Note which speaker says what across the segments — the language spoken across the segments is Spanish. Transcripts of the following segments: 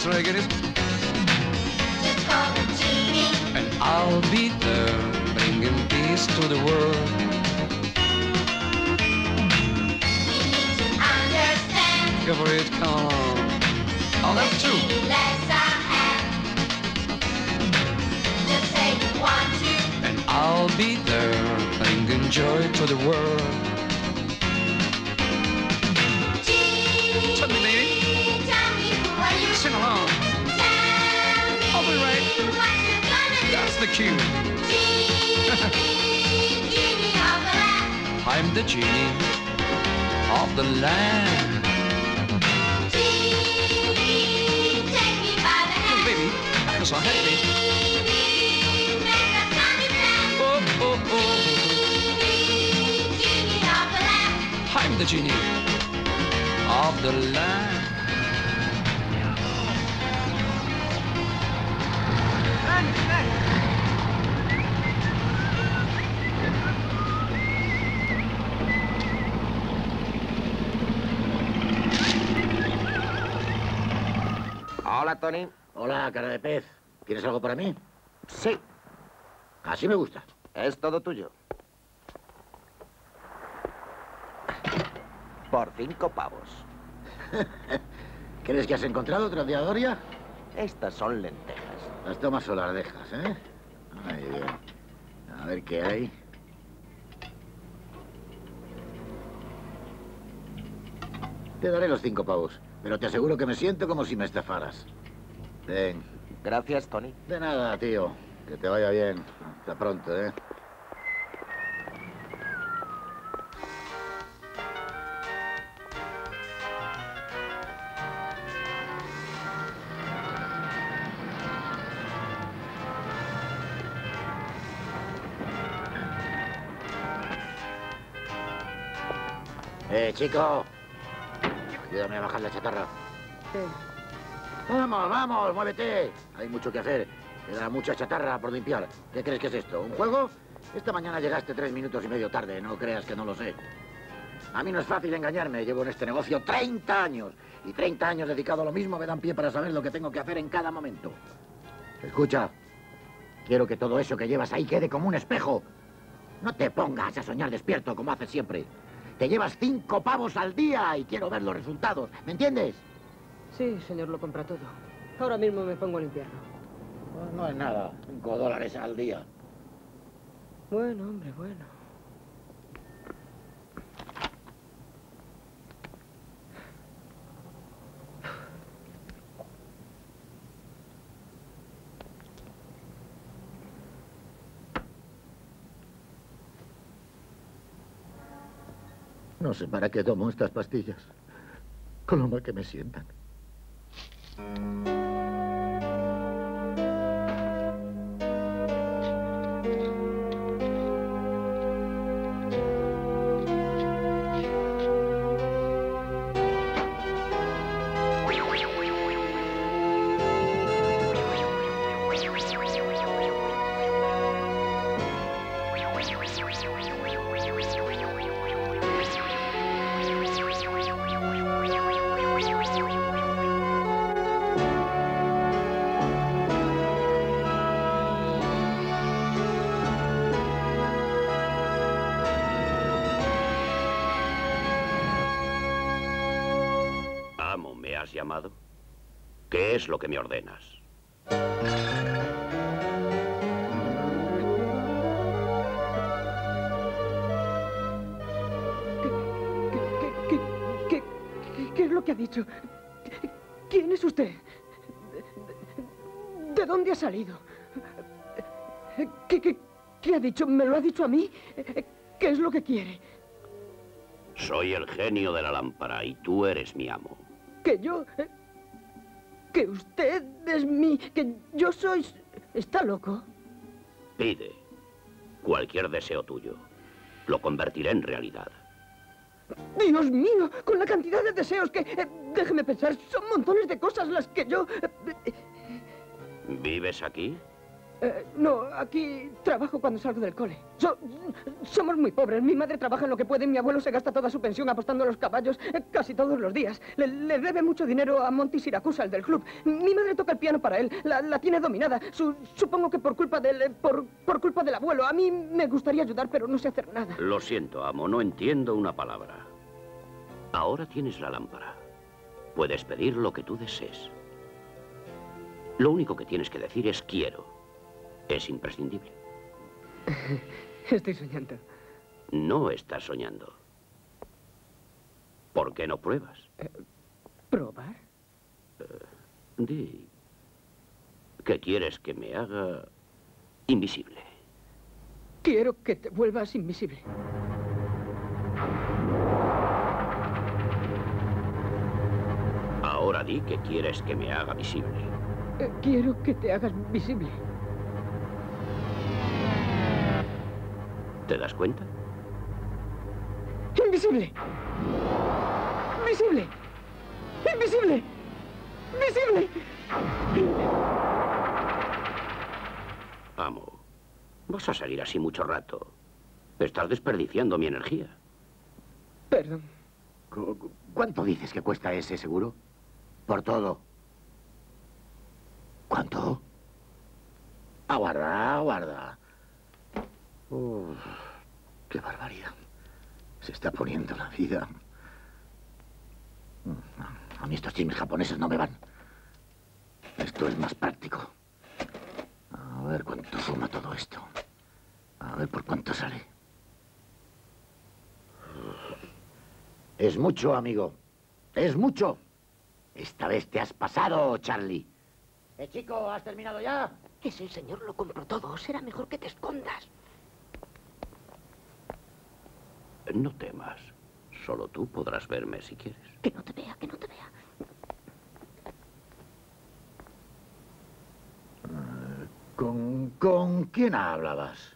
Speaker 1: Listen again.
Speaker 2: Just call the genie.
Speaker 1: And I'll be there, bringing peace to the world.
Speaker 2: You need to understand.
Speaker 1: Go for it, come on. Oh, that's true.
Speaker 2: Genie lends a hand. Just say you want to.
Speaker 1: And I'll be there, bringing joy to the world.
Speaker 2: Genie,
Speaker 1: Tell me, baby.
Speaker 2: tell me who are you?
Speaker 1: Sing along.
Speaker 2: Tell me
Speaker 1: I'll be right.
Speaker 2: what you're gonna do.
Speaker 1: That's the cue.
Speaker 2: Genie, genie of the lamp.
Speaker 1: I'm the genie of the land.
Speaker 2: Genie, take me by the
Speaker 1: Oh,
Speaker 2: hand.
Speaker 1: baby, that's all right, baby.
Speaker 2: Genie, make us understand.
Speaker 1: Oh, oh, oh.
Speaker 2: Genie of the lamp.
Speaker 1: I'm the genie of the land.
Speaker 3: Hola, Tony.
Speaker 4: Hola, cara de pez. ¿Tienes algo para mí?
Speaker 3: Sí,
Speaker 4: Así me gusta.
Speaker 3: es todo tuyo. Por 5 pavos.
Speaker 4: ¿Crees que has encontrado otra diadoria?
Speaker 3: Estas son lentejas.
Speaker 4: Las tomas o las dejas, ¿eh? Ay, bien. A ver qué hay. Te daré los 5 pavos, pero te aseguro que me siento como si me estafaras. Ven.
Speaker 3: Gracias, Tony.
Speaker 4: De nada, tío. Que te vaya bien. Hasta pronto, ¿eh? Chico. Ayúdame a bajar la chatarra. Vamos, vamos, muévete. Hay mucho que hacer. Queda mucha chatarra por limpiar. ¿Qué crees que es esto? ¿Un juego? Esta mañana llegaste 3 minutos y medio tarde. No creas que no lo sé. A mí no es fácil engañarme. Llevo en este negocio 30 años. Y 30 años dedicado a lo mismo me dan pie para saber lo que tengo que hacer en cada momento. Escucha. Quiero que todo eso que llevas ahí quede como un espejo. No te pongas a soñar despierto como haces siempre. Te llevas 5 pavos al día y quiero ver los resultados. ¿Me entiendes?
Speaker 5: Sí, señor, lo compra todo. Ahora mismo me pongo a limpiarlo.
Speaker 4: Pues no es nada. $5 al día.
Speaker 5: Bueno, hombre, bueno.
Speaker 4: No sé para qué tomo estas pastillas. Con lo mal que me sientan.
Speaker 6: Amo, ¿me has llamado? ¿Qué es lo que me ordenas?
Speaker 5: ¿Qué es lo que ha dicho? ¿Quién es usted? ¿De dónde ha salido? ¿Qué ha dicho? ¿Me lo ha dicho a mí? ¿Qué es lo que quiere?
Speaker 6: Soy el genio de la lámpara y tú eres mi amo.
Speaker 5: ¿Que yo? ¿Que usted es mi? ¿Que yo soy? ¿Está loco?
Speaker 6: Pide cualquier deseo tuyo. Lo convertiré en realidad.
Speaker 5: ¡Dios mío! Con la cantidad de deseos que... déjeme pensar, son montones de cosas las que yo...
Speaker 6: ¿Vives aquí?
Speaker 5: No, aquí trabajo cuando salgo del cole. Somos muy pobres. Mi madre trabaja en lo que puede. Mi abuelo se gasta toda su pensión apostando a los caballos casi todos los días. Le debe mucho dinero a Monty Siracusa, el del club. Mi madre toca el piano para él. La tiene dominada. Supongo que por culpa por culpa del abuelo. A mí me gustaría ayudar, pero no sé hacer nada.
Speaker 6: Lo siento, amo. No entiendo una palabra. Ahora tienes la lámpara. Puedes pedir lo que tú desees. Lo único que tienes que decir es quiero. Es imprescindible.
Speaker 5: Estoy soñando.
Speaker 6: No estás soñando. ¿Por qué no pruebas?
Speaker 5: ¿Probar?
Speaker 6: Di que quieres que me haga invisible.
Speaker 5: Quiero que te vuelvas invisible.
Speaker 6: Ahora di que quieres que me haga visible.
Speaker 5: Quiero que te hagas visible.
Speaker 6: ¿Te das cuenta?
Speaker 5: ¡Invisible! ¡Visible! ¡Invisible! ¡Visible!
Speaker 6: Amo, vas a salir así mucho rato. Estás desperdiciando mi energía.
Speaker 5: Perdón.
Speaker 4: ¿Cuánto dices que cuesta ese seguro? Por todo. ¿Cuánto? Aguarda, aguarda. Qué barbaridad. Se está poniendo la vida. A mí estos chimes japoneses no me van. Esto es más práctico. A ver cuánto suma todo esto. A ver por cuánto sale. Es mucho, amigo. Es mucho. Esta vez te has pasado, Charlie. Chico, ¿has terminado ya?
Speaker 5: Es el señor, lo compró todo. Será mejor que te escondas.
Speaker 6: No temas. Solo tú podrás verme si quieres.
Speaker 5: Que no te vea, que no te vea.
Speaker 4: ¿Con quién hablabas?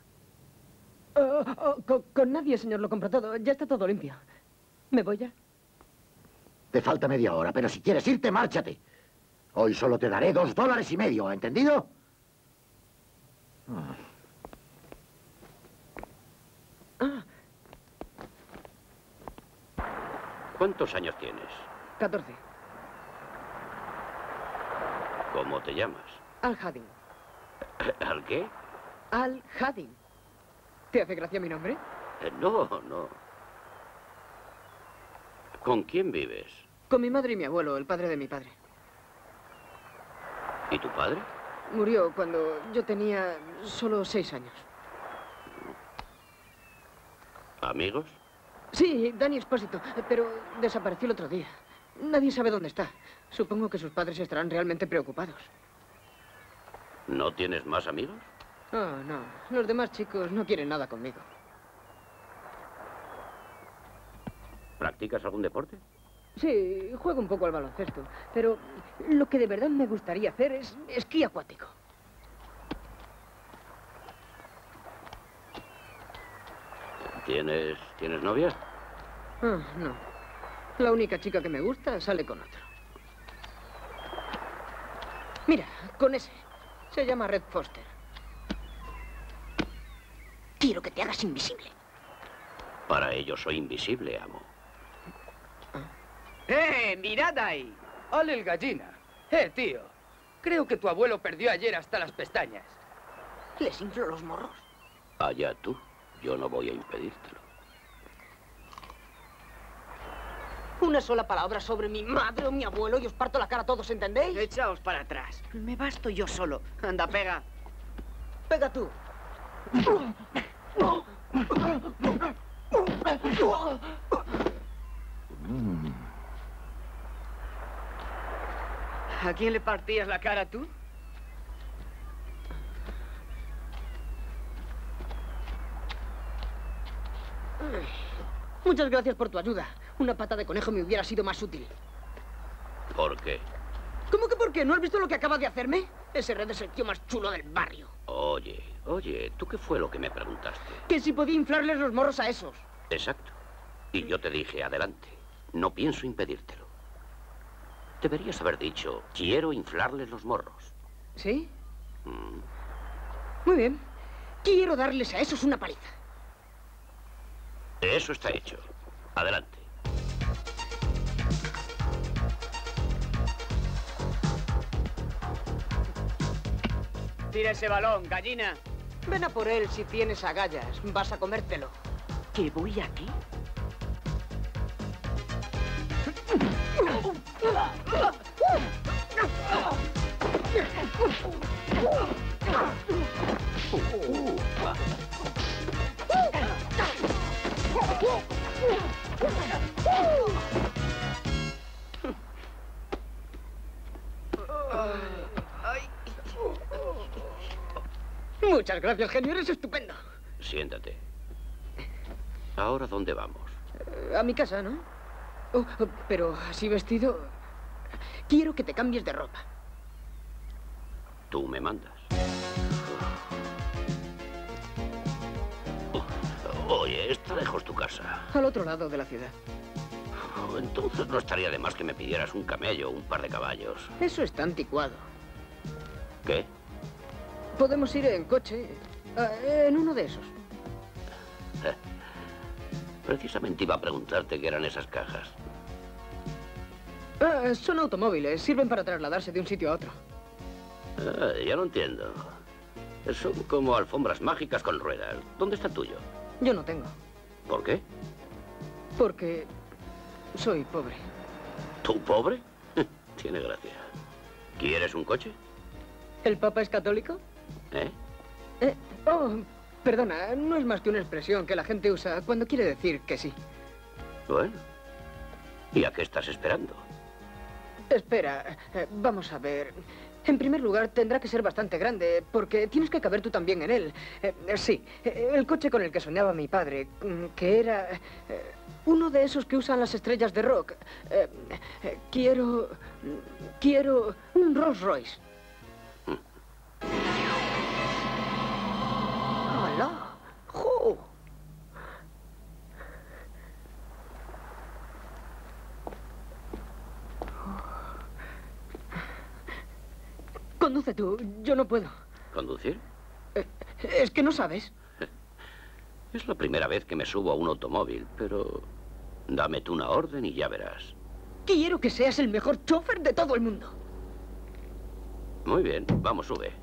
Speaker 5: Con nadie, señor, lo compró todo. Ya está todo limpio. ¿Me voy ya?
Speaker 4: Te falta media hora, pero si quieres irte, márchate. Hoy solo te daré $2.50, ¿entendido?
Speaker 6: ¿Cuántos años tienes?
Speaker 5: 14.
Speaker 6: ¿Cómo te llamas?
Speaker 5: Al-Haddin.
Speaker 6: ¿Al qué?
Speaker 5: Al-Haddin. ¿Te hace gracia mi nombre?
Speaker 6: No, no. ¿Con quién vives?
Speaker 5: Con mi madre y mi abuelo, el padre de mi padre.
Speaker 6: ¿Y tu padre?
Speaker 5: Murió cuando yo tenía solo 6 años.
Speaker 6: ¿Amigos?
Speaker 5: Sí, Danny Espósito, pero desapareció el otro día. Nadie sabe dónde está. Supongo que sus padres estarán realmente preocupados.
Speaker 6: ¿No tienes más amigos?
Speaker 5: Oh, no. Los demás chicos no quieren nada conmigo.
Speaker 6: ¿Practicas algún deporte?
Speaker 5: Sí, juego un poco al baloncesto, pero lo que de verdad me gustaría hacer es esquí acuático.
Speaker 6: ¿Tienes novia?
Speaker 5: No. La única chica que me gusta sale con otro. Mira, con ese. Se llama Red Foster. Quiero que te hagas invisible.
Speaker 6: Para ello soy invisible, amo.
Speaker 7: ¡Mirad ahí! ¡Ole el gallina! Tío. Creo que tu abuelo perdió ayer hasta las pestañas.
Speaker 5: ¿Les inflo los morros?
Speaker 6: Allá tú. Yo no voy a impedírtelo.
Speaker 5: Una sola palabra sobre mi madre o mi abuelo y os parto la cara a todos, ¿entendéis?
Speaker 7: Echaos para atrás. Me basto yo solo. Anda, pega.
Speaker 5: Pega tú.
Speaker 7: ¿A quién le partías la cara tú?
Speaker 5: Muchas gracias por tu ayuda. Una pata de conejo me hubiera sido más útil.
Speaker 6: ¿Por qué?
Speaker 5: ¿Cómo que por qué? ¿No has visto lo que acaba de hacerme? Ese Red es el tío más chulo del barrio.
Speaker 6: Oye, ¿tú qué fue lo que me preguntaste?
Speaker 5: Que si podía inflarles los morros a esos.
Speaker 6: Exacto. Y yo te dije, adelante. No pienso impedírtelo. Deberías haber dicho, quiero inflarles los morros.
Speaker 5: ¿Sí? Muy bien. Quiero darles a esos una paliza.
Speaker 6: Eso está hecho. Adelante.
Speaker 7: Tira ese balón, gallina.
Speaker 5: Ven a por él si tienes agallas. Vas a comértelo.
Speaker 8: ¿Que voy aquí?
Speaker 5: Muchas gracias, genio. Eres estupendo.
Speaker 6: Siéntate. ¿Ahora dónde vamos?
Speaker 5: A mi casa, ¿no? Oh, pero así vestido... Quiero que te cambies de ropa.
Speaker 6: Tú me mandas. Oye, está lejos tu casa.
Speaker 5: Al otro lado de la ciudad.
Speaker 6: Entonces no estaría de más que me pidieras un camello o un par de caballos.
Speaker 5: Eso está anticuado.
Speaker 6: ¿Qué?
Speaker 5: Podemos ir en coche. En uno de esos.
Speaker 6: Precisamente iba a preguntarte qué eran esas cajas.
Speaker 5: Son automóviles. Sirven para trasladarse de un sitio a otro.
Speaker 6: Ya lo entiendo. Son como alfombras mágicas con ruedas. ¿Dónde está el tuyo?
Speaker 5: Yo no tengo.
Speaker 6: ¿Por qué?
Speaker 5: Porque soy pobre.
Speaker 6: ¿Tú pobre? Tiene gracia. ¿Quieres un coche?
Speaker 5: ¿El Papa es católico?
Speaker 6: ¿Eh?
Speaker 5: Oh, perdona, no es más que una expresión que la gente usa cuando quiere decir que sí.
Speaker 6: Bueno. ¿Y a qué estás esperando?
Speaker 5: Espera, vamos a ver. En primer lugar, tendrá que ser bastante grande, porque tienes que caber tú también en él. Sí, el coche con el que soñaba mi padre, que era uno de esos que usan las estrellas de rock. Quiero un Rolls Royce. ¡Hola! ¡Jo! Conduce tú, yo no puedo.
Speaker 6: ¿Conducir?
Speaker 5: Es que no sabes.
Speaker 6: Es la primera vez que me subo a un automóvil, pero dame tú una orden y ya verás.
Speaker 5: Quiero que seas el mejor chofer de todo el mundo.
Speaker 6: Muy bien, vamos, sube.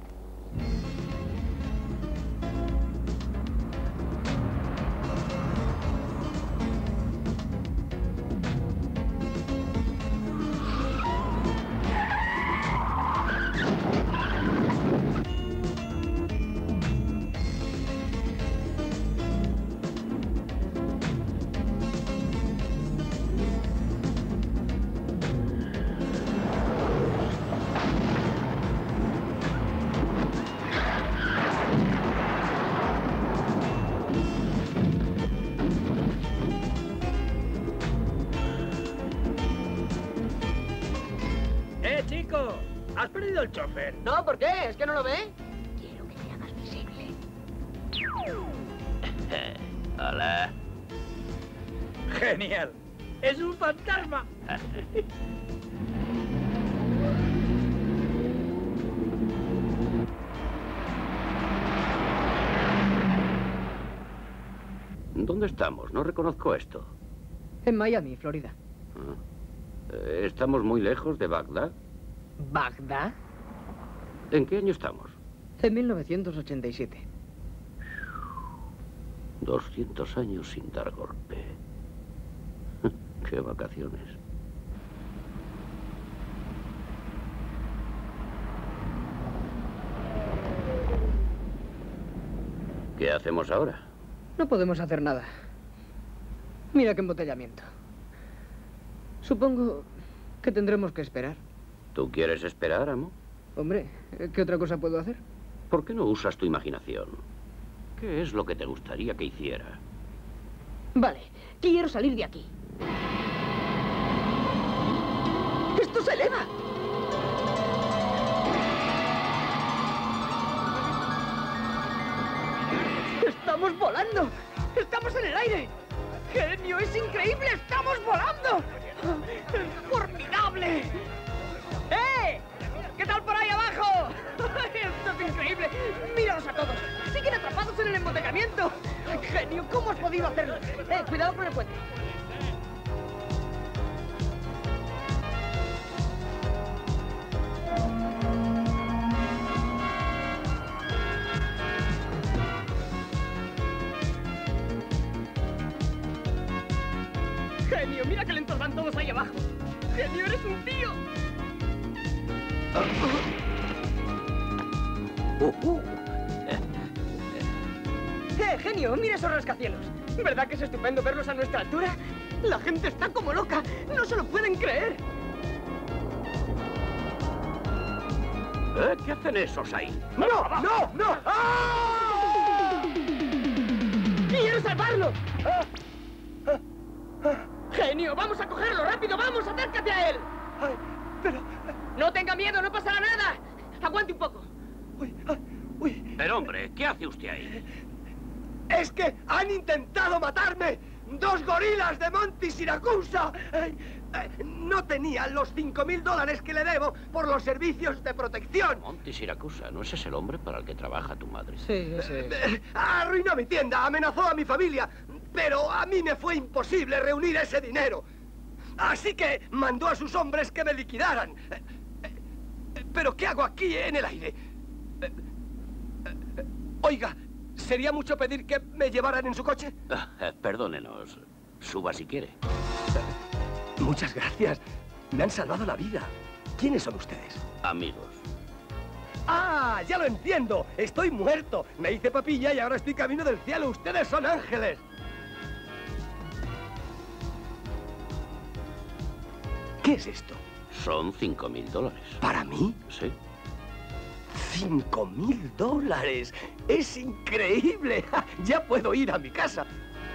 Speaker 7: chico! ¿Has perdido el chofer?
Speaker 5: No, ¿por qué? ¿Es que no lo ve?
Speaker 2: Quiero que te hagas visible.
Speaker 6: Hola.
Speaker 7: ¡Genial! ¡Es un fantasma!
Speaker 6: ¿Dónde estamos? No reconozco esto.
Speaker 5: En Miami, Florida.
Speaker 6: ¿Estamos muy lejos de Bagdad?
Speaker 5: ¿Bagdad?
Speaker 6: ¿En qué año estamos?
Speaker 5: En 1987.
Speaker 6: 200 años sin dar golpe. ¡Qué vacaciones! ¿Qué hacemos ahora?
Speaker 5: No podemos hacer nada. Mira qué embotellamiento. Supongo que tendremos que esperar.
Speaker 6: ¿Tú quieres esperar, amo?
Speaker 5: Hombre, ¿qué otra cosa puedo hacer?
Speaker 6: ¿Por qué no usas tu imaginación? ¿Qué es lo que te gustaría que hiciera?
Speaker 5: Vale, quiero salir de aquí. ¡Esto se eleva! ¡Estamos volando! ¡Estamos en el aire! ¡Genio, es increíble! ¡Estamos volando! ¡Es formidable! ¡Eh! ¿Qué tal por ahí abajo? ¡Esto es increíble! ¡Míralos a todos! ¡Siguen atrapados en el embotellamiento! ¡Ay, genio! ¿Cómo has podido hacerlo? Cuidado con el puente. Genio, mira que lentos van todos ahí abajo. Genio, eres un tío. Genio, mira esos rascacielos. ¿Verdad que es estupendo verlos a nuestra altura? La gente está como loca. No se lo pueden creer.
Speaker 6: ¿Qué hacen esos ahí?
Speaker 5: ¡No, no, no! ¡Ah! ¡Quiero salvarlo! ¡Genio! ¡Vamos a cogerlo! ¡Rápido! ¡Vamos! ¡Acércate a él!
Speaker 7: Ay, pero...
Speaker 5: No tenga miedo, no pasará nada. Aguante un poco.
Speaker 7: Uy.
Speaker 6: Pero hombre, ¿qué hace usted ahí?
Speaker 7: ¡Es que han intentado matarme! ¡2 gorilas de Monte Siracusa! No tenía los $5.000 que le debo por los servicios de protección.
Speaker 6: Monte Siracusa, ¿no ese es el hombre para el que trabaja tu madre?
Speaker 5: Sí, ese.
Speaker 7: Arruinó mi tienda, amenazó a mi familia, pero a mí me fue imposible reunir ese dinero. Así que mandó a sus hombres que me liquidaran. ¿Pero qué hago aquí en el aire? Oiga, ¿sería mucho pedir que me llevaran en su coche?
Speaker 6: Perdónenos. Suba si quiere.
Speaker 7: Muchas gracias. Me han salvado la vida. ¿Quiénes son ustedes?
Speaker 6: Amigos.
Speaker 7: ¡Ah! ¡Ya lo entiendo! Estoy muerto. Me hice papilla y ahora estoy camino del cielo. ¡Ustedes son ángeles! ¿Qué es esto?
Speaker 6: Son $5.000.
Speaker 7: ¿Para mí?
Speaker 6: Sí.
Speaker 7: $5.000. ¡Es increíble! ¡Ja! Ya puedo ir a mi casa.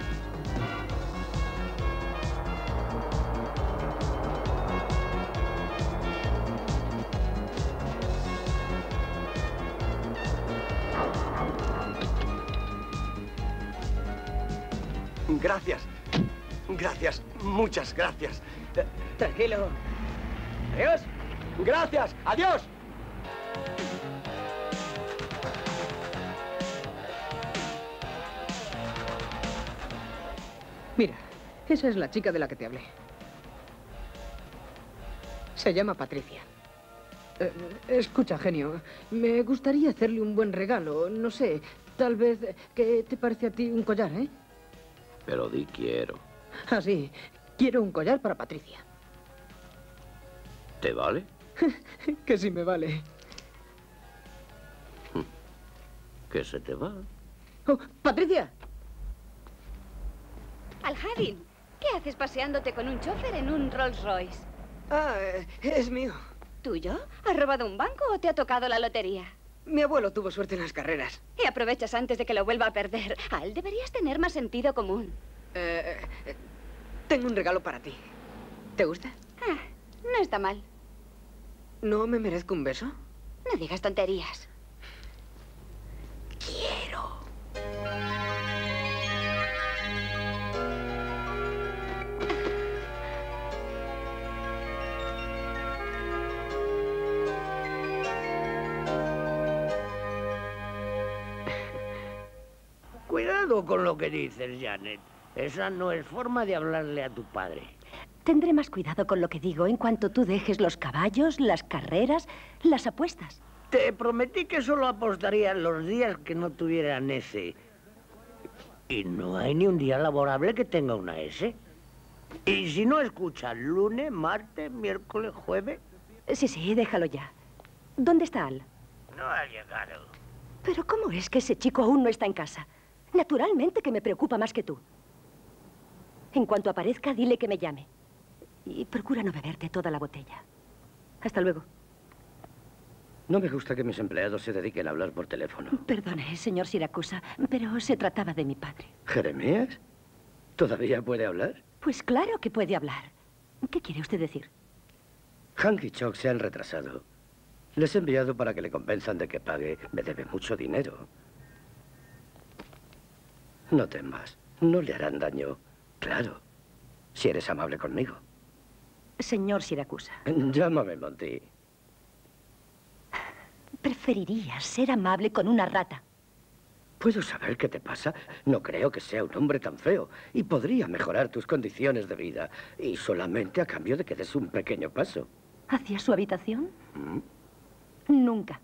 Speaker 7: Gracias. Gracias. Muchas gracias.
Speaker 5: Tranquilo. Adiós.
Speaker 7: Gracias. Adiós.
Speaker 5: Mira, esa es la chica de la que te hablé. Se llama Patricia. Escucha, genio, me gustaría hacerle un buen regalo. No sé, tal vez... ¿Qué te parece a ti un collar, eh?
Speaker 6: Pero di quiero.
Speaker 5: Ah, sí. Quiero un collar para Patricia.
Speaker 6: ¿Te vale?
Speaker 5: Que sí me vale.
Speaker 6: Que se te va.
Speaker 5: Oh, ¡Patricia!
Speaker 2: Al-Hadin, ¿qué haces paseándote con un chofer en un Rolls Royce?
Speaker 5: Ah, es mío.
Speaker 2: ¿Tuyo? ¿Has robado un banco o te ha tocado la lotería?
Speaker 5: Mi abuelo tuvo suerte en las carreras.
Speaker 2: Y aprovechas antes de que lo vuelva a perder. Al, deberías tener más sentido común.
Speaker 5: Tengo un regalo para ti. ¿Te gusta?
Speaker 2: Ah, no está mal.
Speaker 5: ¿No me merezco un beso?
Speaker 2: No digas tonterías.
Speaker 5: Quiero.
Speaker 8: Cuidado con lo que dices, Janet. Esa no es forma de hablarle a tu padre.
Speaker 9: Tendré más cuidado con lo que digo en cuanto tú dejes los caballos, las carreras, las apuestas.
Speaker 8: Te prometí que solo apostaría los días que no tuvieran S. Y no hay ni un día laborable que tenga una S. Y si no escuchas lunes, martes, miércoles, jueves...
Speaker 9: Sí, déjalo ya. ¿Dónde está Al?
Speaker 8: No ha llegado.
Speaker 9: ¿Pero cómo es que ese chico aún no está en casa? Naturalmente que me preocupa más que tú. En cuanto aparezca, dile que me llame. Y procura no beberte toda la botella. Hasta luego.
Speaker 10: No me gusta que mis empleados se dediquen a hablar por teléfono.
Speaker 9: Perdone, señor Siracusa, pero se trataba de mi padre.
Speaker 10: ¿Jeremías? ¿Todavía puede hablar?
Speaker 9: Pues claro que puede hablar. ¿Qué quiere usted decir?
Speaker 10: Hank y Chuck se han retrasado. Les he enviado para que le convenzan de que pague. Me debe mucho dinero. No temas. No le harán daño. Claro. Si eres amable conmigo.
Speaker 9: Señor Siracusa.
Speaker 10: Llámame Monty.
Speaker 9: Perfecto. preferirías ser amable con una rata?
Speaker 10: ¿Puedo saber qué te pasa? No creo que sea un hombre tan feo y podría mejorar tus condiciones de vida. Y solamente a cambio de que des un pequeño paso.
Speaker 9: ¿Hacia su habitación?
Speaker 10: ¿Mm?
Speaker 9: Nunca.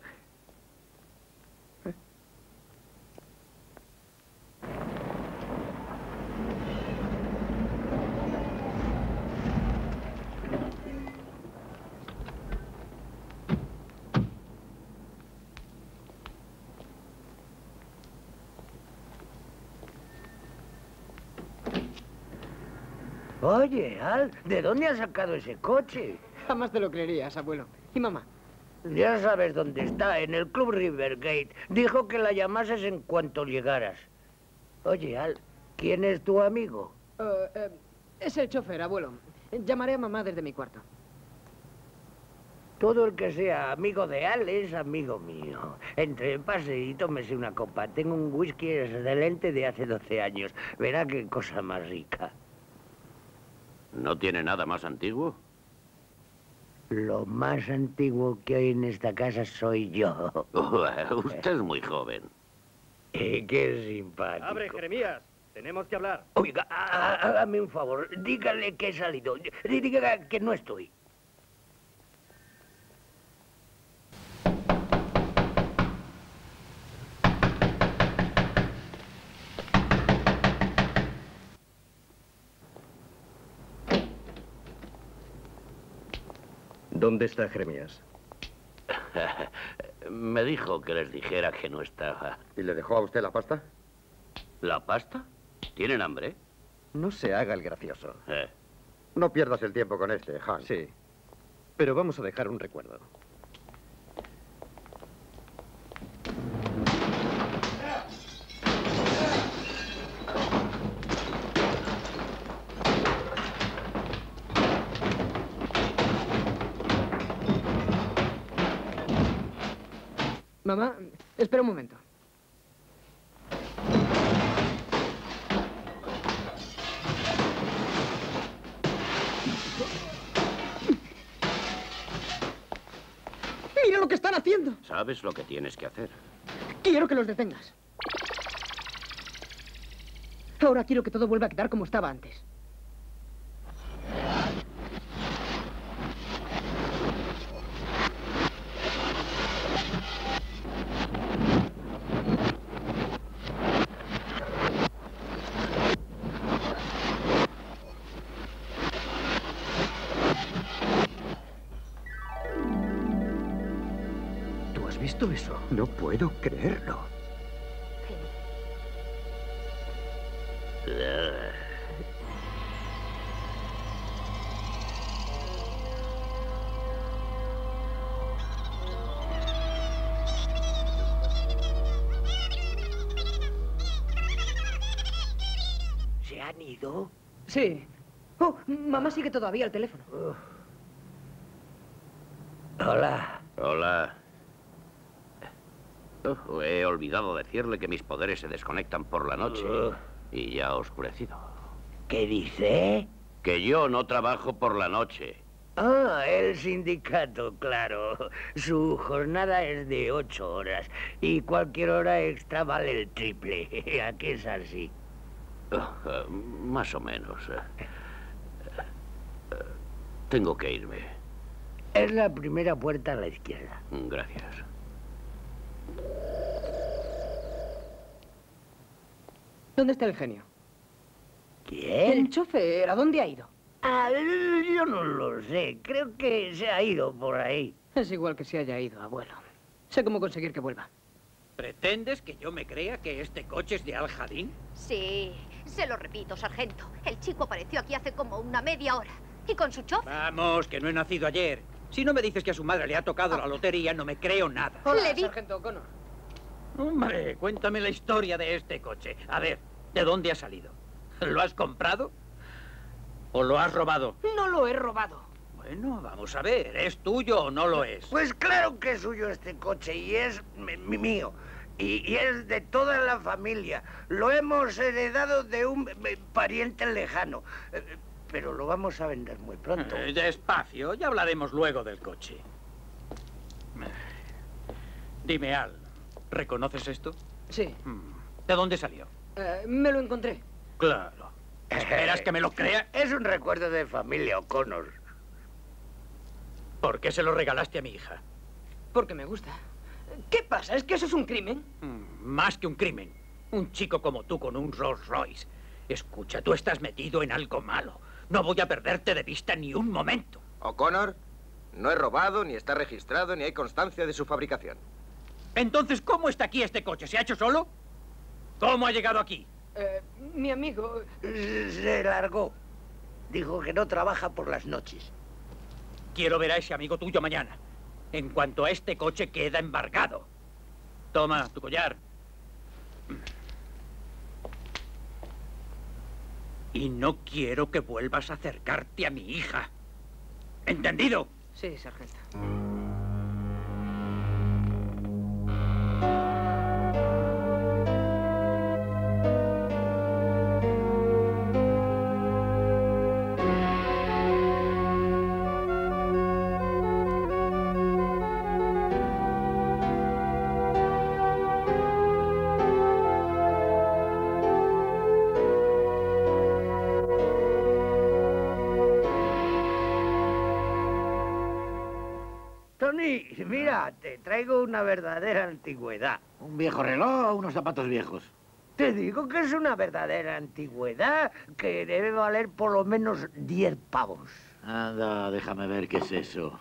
Speaker 8: Oye, Al, ¿de dónde has sacado ese coche?
Speaker 5: Jamás te lo creerías, abuelo. ¿Y mamá?
Speaker 8: Ya sabes dónde está, en el Club Rivergate. Dijo que la llamases en cuanto llegaras. Oye, Al, ¿quién es tu amigo?
Speaker 5: Es el chofer, abuelo. Llamaré a mamá desde mi cuarto.
Speaker 8: Todo el que sea amigo de Al es amigo mío. Entre en pase y tómese una copa. Tengo un whisky excelente de hace 12 años. Verá qué cosa más rica.
Speaker 6: ¿No tiene nada más antiguo?
Speaker 8: Lo más antiguo que hay en esta casa soy yo.
Speaker 6: Usted es muy joven.
Speaker 8: Qué simpático.
Speaker 11: Abre, Jeremías. Tenemos que hablar.
Speaker 8: Oiga, hágame un favor. Dígale que he salido. Diga que no estoy.
Speaker 11: ¿Dónde está Jeremías?
Speaker 6: Me dijo que les dijera que no estaba.
Speaker 11: ¿Y le dejó a usted la pasta?
Speaker 6: ¿La pasta? ¿Tienen hambre?
Speaker 11: No se haga el gracioso.
Speaker 6: ¿Eh?
Speaker 11: No pierdas el tiempo con este, Han. Sí. Pero vamos a dejar un recuerdo.
Speaker 5: Mamá, espera un momento. ¡Mira lo que están haciendo!
Speaker 6: Sabes lo que tienes que hacer.
Speaker 5: Quiero que los detengas. Ahora quiero que todo vuelva a quedar como estaba antes.
Speaker 11: ¿Has visto eso? No puedo creerlo.
Speaker 8: ¿Se han ido?
Speaker 5: Sí. Oh, mamá sigue todavía al teléfono.
Speaker 8: Hola.
Speaker 6: Hola. He olvidado decirle que mis poderes se desconectan por la noche. Y ya ha oscurecido.
Speaker 8: ¿Qué dice?
Speaker 6: Que yo no trabajo por la noche.
Speaker 8: Ah, el sindicato, claro. Su jornada es de 8 horas. Y cualquier hora extra vale el triple. ¿A qué es así?
Speaker 6: Más o menos. Tengo que irme.
Speaker 8: Es la primera puerta a la izquierda.
Speaker 6: Gracias.
Speaker 5: ¿Dónde está el genio?
Speaker 8: ¿Quién?
Speaker 5: El chofer. ¿A dónde ha ido?
Speaker 8: Ah, yo no lo sé. Creo que se ha ido por ahí.
Speaker 5: Es igual que se haya ido, abuelo. Sé cómo conseguir que vuelva.
Speaker 12: ¿Pretendes que yo me crea que este coche es de Al Jardín?
Speaker 2: Sí, se lo repito, sargento. El chico apareció aquí hace como una media hora. Y con su chofer.
Speaker 12: Vamos, que no he nacido ayer. Si no me dices que a su madre le ha tocado la lotería, no me creo nada.
Speaker 5: Hola,
Speaker 2: Le vi-
Speaker 5: sargento O'Connor.
Speaker 12: Hombre, cuéntame la historia de este coche. A ver, ¿de dónde ha salido? ¿Lo has comprado? ¿O lo has robado?
Speaker 5: No lo he robado.
Speaker 12: Bueno, vamos a ver, ¿es tuyo o no lo es?
Speaker 8: Pues claro que es suyo este coche y es mío. Y es de toda la familia. Lo hemos heredado de un pariente lejano. Pero lo vamos a vender muy pronto.
Speaker 12: Despacio, ya hablaremos luego del coche. Dime, Al, ¿reconoces esto?
Speaker 5: Sí.
Speaker 12: ¿De dónde salió?
Speaker 5: Me lo encontré.
Speaker 12: Claro. ¿Esperas que me lo crea?
Speaker 8: Es un recuerdo de familia O'Connor.
Speaker 12: ¿Por qué se lo regalaste a mi hija?
Speaker 5: Porque me gusta. ¿Qué pasa? ¿Es que eso es un crimen?
Speaker 12: Más que un crimen. Un chico como tú con un Rolls Royce. Escucha, tú estás metido en algo malo. No voy a perderte de vista ni un momento.
Speaker 13: O'Connor, no he robado, ni está registrado, ni hay constancia de su fabricación.
Speaker 12: Entonces, ¿cómo está aquí este coche? ¿Se ha hecho solo? ¿Cómo ha llegado aquí?
Speaker 5: Mi amigo...
Speaker 8: Se largó. Dijo que no trabaja por las noches.
Speaker 12: Quiero ver a ese amigo tuyo mañana. En cuanto a este coche, queda embargado. Toma, tu collar. Y no quiero que vuelvas a acercarte a mi hija. ¿Entendido?
Speaker 5: Sí, sargento.
Speaker 8: Tony, mira, te traigo una verdadera antigüedad.
Speaker 4: ¿Un viejo reloj o unos zapatos viejos?
Speaker 8: Te digo que es una verdadera antigüedad que debe valer por lo menos 10 pavos.
Speaker 4: Anda, déjame ver qué es eso.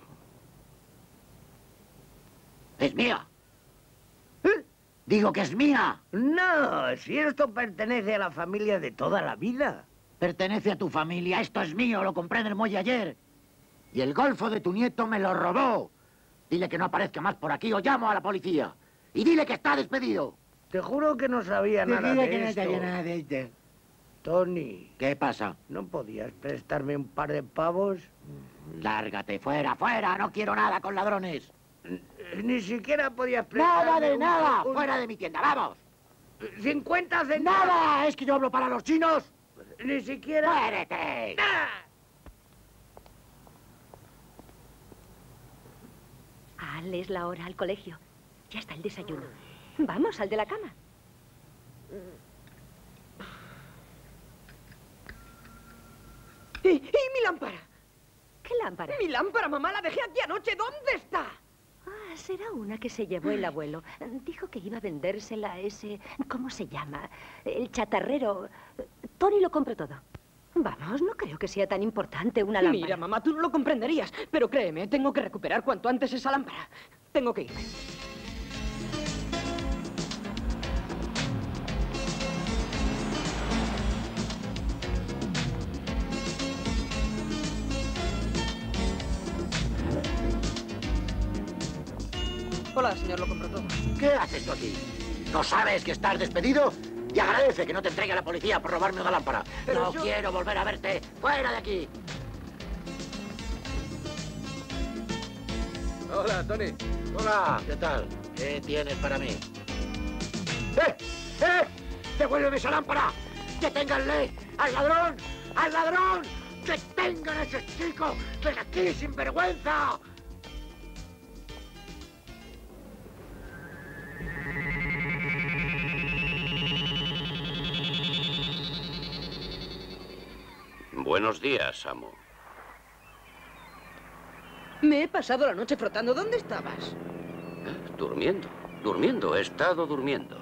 Speaker 4: ¡Es mía! Digo que es mía.
Speaker 8: No, si esto pertenece a la familia de toda la vida.
Speaker 4: Pertenece a tu familia. Esto es mío, lo compré en el muelle ayer. Y el golfo de tu nieto me lo robó. Dile que no aparezca más por aquí o llamo a la policía. Y dile que está despedido.
Speaker 8: Te juro que no sabía nada
Speaker 4: Dile
Speaker 8: de
Speaker 4: que no
Speaker 8: esto.
Speaker 4: sabía nada de esto.
Speaker 8: Tony.
Speaker 4: ¿Qué pasa?
Speaker 8: ¿No podías prestarme un par de pavos?
Speaker 4: Lárgate, fuera, fuera. No quiero nada con ladrones.
Speaker 8: Ni siquiera podías prestarme
Speaker 4: Nada de nada.
Speaker 8: un-
Speaker 4: Fuera de mi tienda, vamos.
Speaker 8: 50 centavos.
Speaker 4: Nada. ¿Es que yo hablo para los chinos?
Speaker 8: Ni siquiera...
Speaker 4: ¡Muérete!
Speaker 9: Al, es la hora al colegio. Ya está el desayuno. Vamos, al de la cama.
Speaker 5: ¿Y mi lámpara?
Speaker 9: ¿Qué lámpara?
Speaker 5: Mi lámpara, mamá, la dejé aquí anoche. ¿Dónde está?
Speaker 9: Ah, será una que se llevó el abuelo. Dijo que iba a vendérsela a ese... ¿Cómo se llama? El chatarrero. Tony lo compró todo. Vamos, no creo que sea tan importante una lámpara.
Speaker 5: Mira, mamá, tú no lo comprenderías. Pero créeme, tengo que recuperar cuanto antes esa lámpara. Tengo que irme. Hola, señor, lo compró todo.
Speaker 4: ¿Qué haces tú aquí? ¿No sabes que estás despedido? Y agradece que no te entregue a la policía por robarme una lámpara.
Speaker 5: Pero
Speaker 4: no
Speaker 5: yo-
Speaker 4: quiero volver a verte. ¡Fuera de aquí!
Speaker 13: Hola, Tony.
Speaker 4: Hola, ¿qué tal? ¿Qué tienes para mí? ¡Eh! ¡Eh! ¡Devuélveme esa lámpara! ¡Deténganle! ¡Al ladrón! ¡Al ladrón! ¡Detengan a ese chico! ¡Ven aquí, sinvergüenza!
Speaker 6: Buenos días, amo.
Speaker 5: Me he pasado la noche frotando. ¿Dónde estabas?
Speaker 6: Durmiendo. Durmiendo. He estado durmiendo.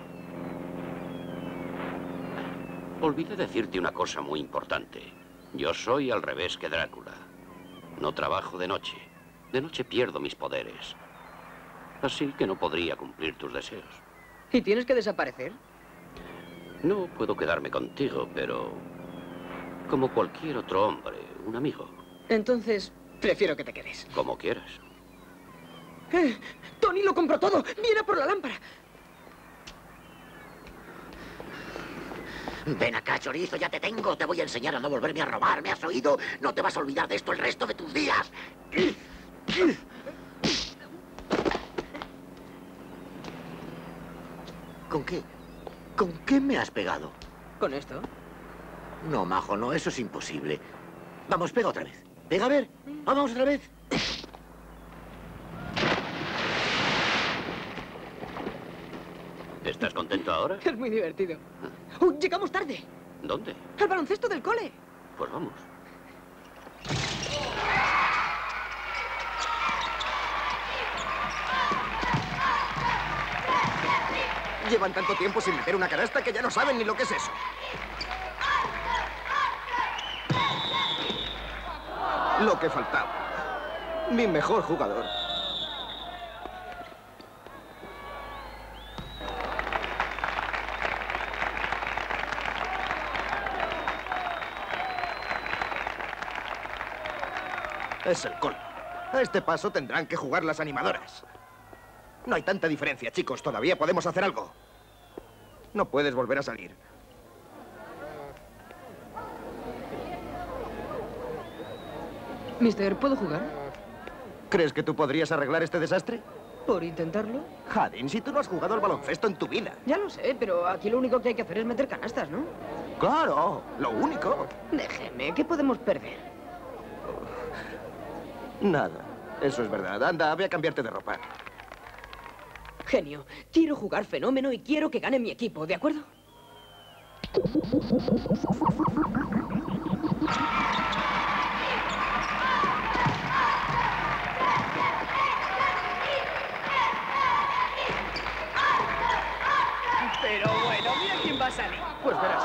Speaker 6: Olvidé decirte una cosa muy importante. Yo soy al revés que Drácula. No trabajo de noche. De noche pierdo mis poderes. Así que no podría cumplir tus deseos.
Speaker 5: ¿Y tienes que desaparecer?
Speaker 6: No puedo quedarme contigo, pero... como cualquier otro hombre, un amigo.
Speaker 5: Entonces, prefiero que te quedes.
Speaker 6: Como quieras.
Speaker 5: Tony lo compró todo. Viene por la lámpara.
Speaker 4: Ven acá, chorizo, ya te tengo. Te voy a enseñar a no volverme a robar. ¿Me has oído? No te vas a olvidar de esto el resto de tus días. ¿Con qué? ¿Con qué me has pegado?
Speaker 5: ¿Con esto?
Speaker 4: No, majo, no, eso es imposible. Vamos, pega otra vez. Pega, a ver. Vamos otra vez.
Speaker 6: contento ahora?
Speaker 5: Es muy divertido. Llegamos tarde.
Speaker 6: ¿Dónde?
Speaker 5: Al baloncesto del cole.
Speaker 6: Pues vamos.
Speaker 13: Llevan tanto tiempo sin meter una canasta que ya no saben ni lo que es eso. Lo que faltaba. Mi mejor jugador. Es el colmo. A este paso tendrán que jugar las animadoras. No hay tanta diferencia, chicos. Todavía podemos hacer algo. No puedes volver a salir.
Speaker 5: Mister, ¿puedo jugar?
Speaker 13: ¿Crees que tú podrías arreglar este desastre?
Speaker 5: ¿Por intentarlo?
Speaker 13: Jadin, si tú no has jugado al baloncesto en tu vida.
Speaker 5: Ya lo sé, pero aquí lo único que hay que hacer es meter canastas, ¿no?
Speaker 13: Claro, lo único.
Speaker 5: Déjeme, ¿qué podemos perder?
Speaker 13: Nada, eso es verdad. Anda, ve a cambiarte de ropa.
Speaker 5: Genio, quiero jugar fenómeno y quiero que gane mi equipo, ¿de acuerdo?
Speaker 12: Pero bueno, mira quién va a salir.
Speaker 13: Pues verás.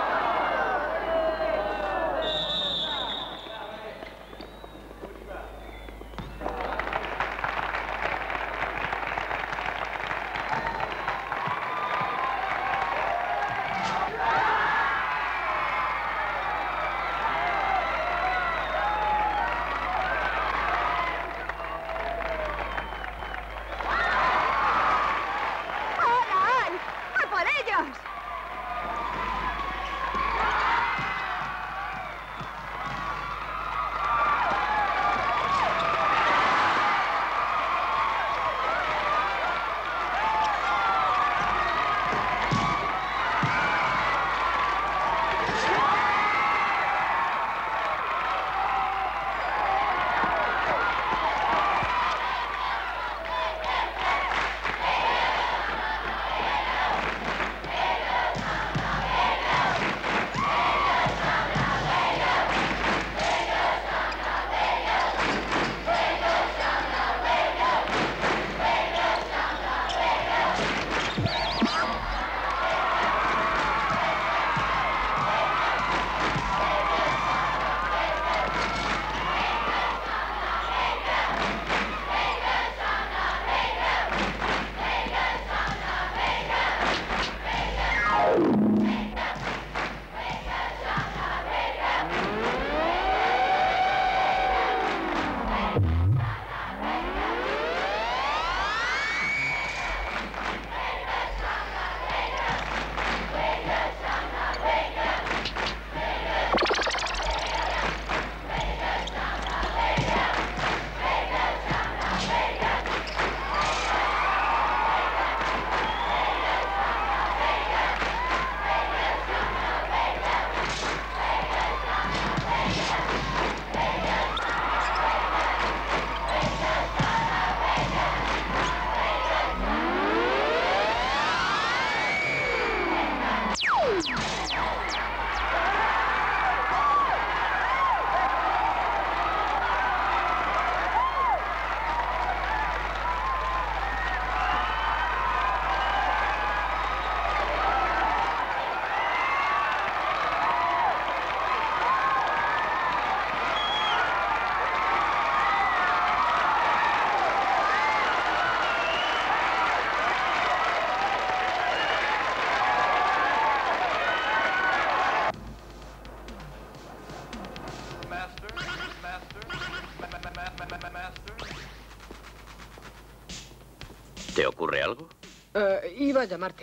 Speaker 6: ¿Te ocurre algo?
Speaker 5: Iba a llamarte.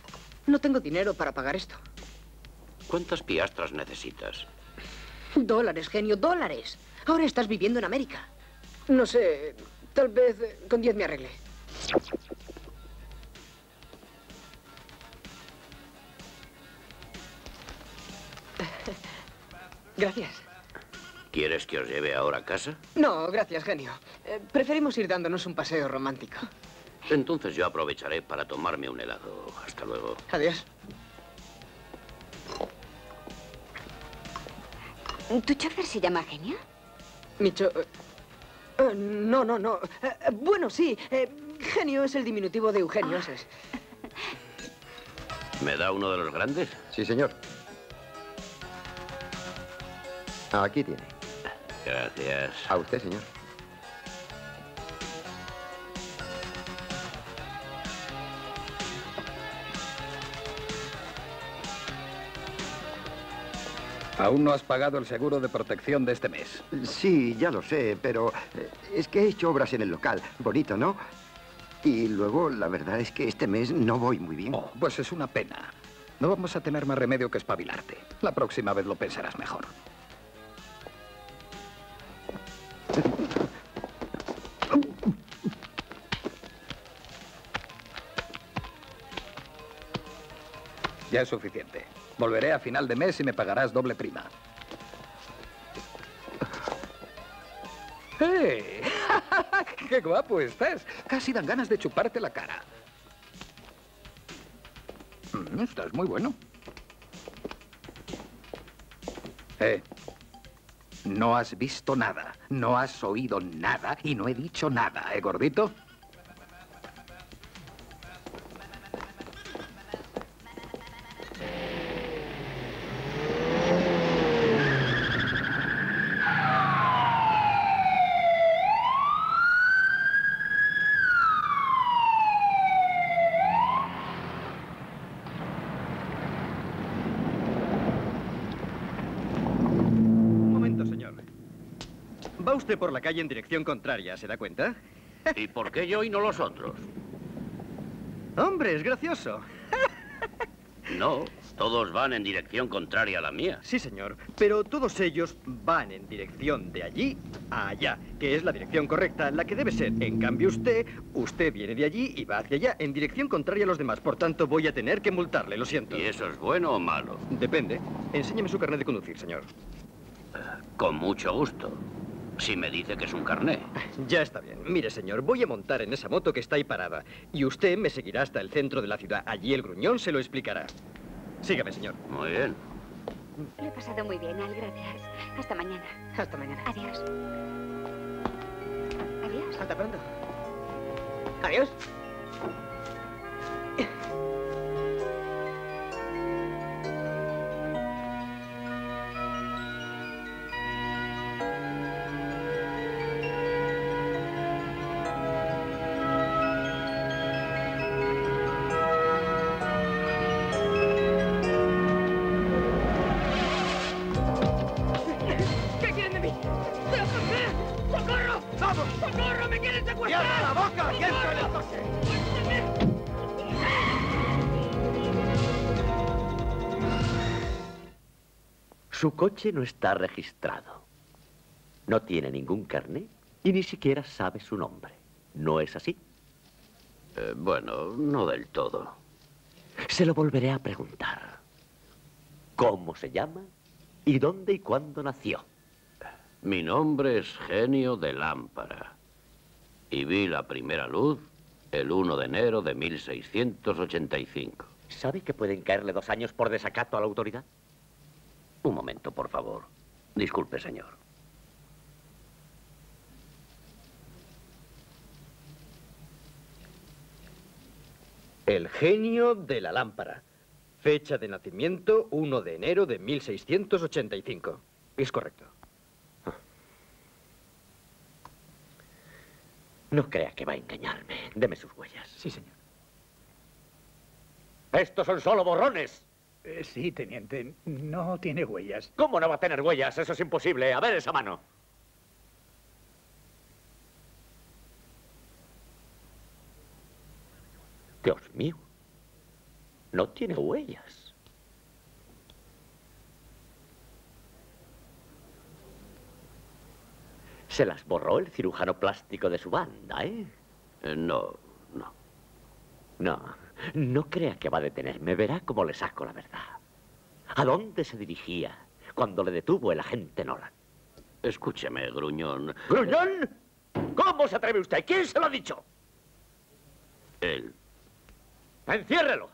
Speaker 5: No tengo dinero para pagar esto.
Speaker 6: ¿Cuántas piastras necesitas?
Speaker 5: Dólares, genio, dólares. Ahora estás viviendo en América. No sé, tal vez con 10 me arregle. Gracias.
Speaker 6: ¿Quieres que os lleve ahora a casa?
Speaker 5: No, gracias, genio. Preferimos ir dándonos un paseo romántico.
Speaker 6: Entonces yo aprovecharé para tomarme un helado. Hasta luego.
Speaker 7: Adiós.
Speaker 14: ¿Tu chofer se llama Genio?
Speaker 5: No. Bueno, sí. Genio es el diminutivo de Eugenio, ese es.
Speaker 6: ¿Me da uno de los grandes?
Speaker 11: Sí, señor. Aquí tiene.
Speaker 6: Gracias.
Speaker 11: A usted, señor.
Speaker 15: Aún no has pagado el seguro de protección de este mes.
Speaker 11: Sí, ya lo sé, pero es que he hecho obras en el local. Bonito, ¿no? Y luego, la verdad es que este mes no voy muy bien.
Speaker 15: Oh, pues es una pena. No vamos a tener más remedio que espabilarte. La próxima vez lo pensarás mejor. Ya es suficiente. Volveré a final de mes y me pagarás doble prima. ¡Hey! ¡Qué guapo estás! Casi dan ganas de chuparte la cara. Estás muy bueno. No has visto nada, no has oído nada y no he dicho nada, ¿eh, gordito?
Speaker 16: Va usted por la calle en dirección contraria, ¿se da cuenta?
Speaker 6: ¿Y por qué yo y no los otros?
Speaker 16: Hombre, es gracioso.
Speaker 6: No, todos van en dirección contraria a la mía.
Speaker 16: Sí, señor, pero todos ellos van en dirección de allí a allá, que es la dirección correcta, la que debe ser. En cambio usted viene de allí y va hacia allá, en dirección contraria a los demás. Por tanto, voy a tener que multarle, lo siento.
Speaker 6: ¿Y eso es bueno o malo?
Speaker 16: Depende. Enséñeme su carnet de conducir, señor.
Speaker 6: Con mucho gusto. Si me dice que es un carné.
Speaker 16: Ya está bien. Mire, señor, voy a montar en esa moto que está ahí parada. Y usted me seguirá hasta el centro de la ciudad. Allí el gruñón se lo explicará. Sígame, señor.
Speaker 6: Muy bien.
Speaker 14: Lo he pasado muy bien, Al, gracias. Hasta mañana.
Speaker 5: Hasta mañana.
Speaker 14: Adiós. Adiós.
Speaker 5: Hasta pronto. Adiós.
Speaker 17: Su coche no está registrado. No tiene ningún carné y ni siquiera sabe su nombre. ¿No es así?
Speaker 6: Bueno, no del todo.
Speaker 17: Se lo volveré a preguntar. ¿Cómo se llama? ¿Y dónde y cuándo nació?
Speaker 6: Mi nombre es Genio de Lámpara. Y vi la primera luz el 1 de enero de 1685.
Speaker 17: ¿Sabe que pueden caerle 2 años por desacato a la autoridad?
Speaker 6: Un momento, por favor. Disculpe, señor.
Speaker 16: El genio de la lámpara. Fecha de nacimiento, 1 de enero de 1685. Es correcto.
Speaker 17: No crea que va a engañarme. Deme sus huellas.
Speaker 15: Sí, señor.
Speaker 17: Estos son solo borrones.
Speaker 15: Sí, teniente. No tiene huellas.
Speaker 17: ¿Cómo no va a tener huellas? Eso es imposible. A ver esa mano. Dios mío. No tiene huellas. Se las borró el cirujano plástico de su banda, ¿eh?
Speaker 6: No.
Speaker 17: No crea que va a detenerme. Verá cómo le saco la verdad. ¿A dónde se dirigía cuando le detuvo el agente Nolan?
Speaker 6: Escúcheme, gruñón.
Speaker 17: ¿Gruñón? ¿Cómo se atreve usted? ¿Quién se lo ha dicho?
Speaker 6: Él.
Speaker 17: ¡Enciérrelo!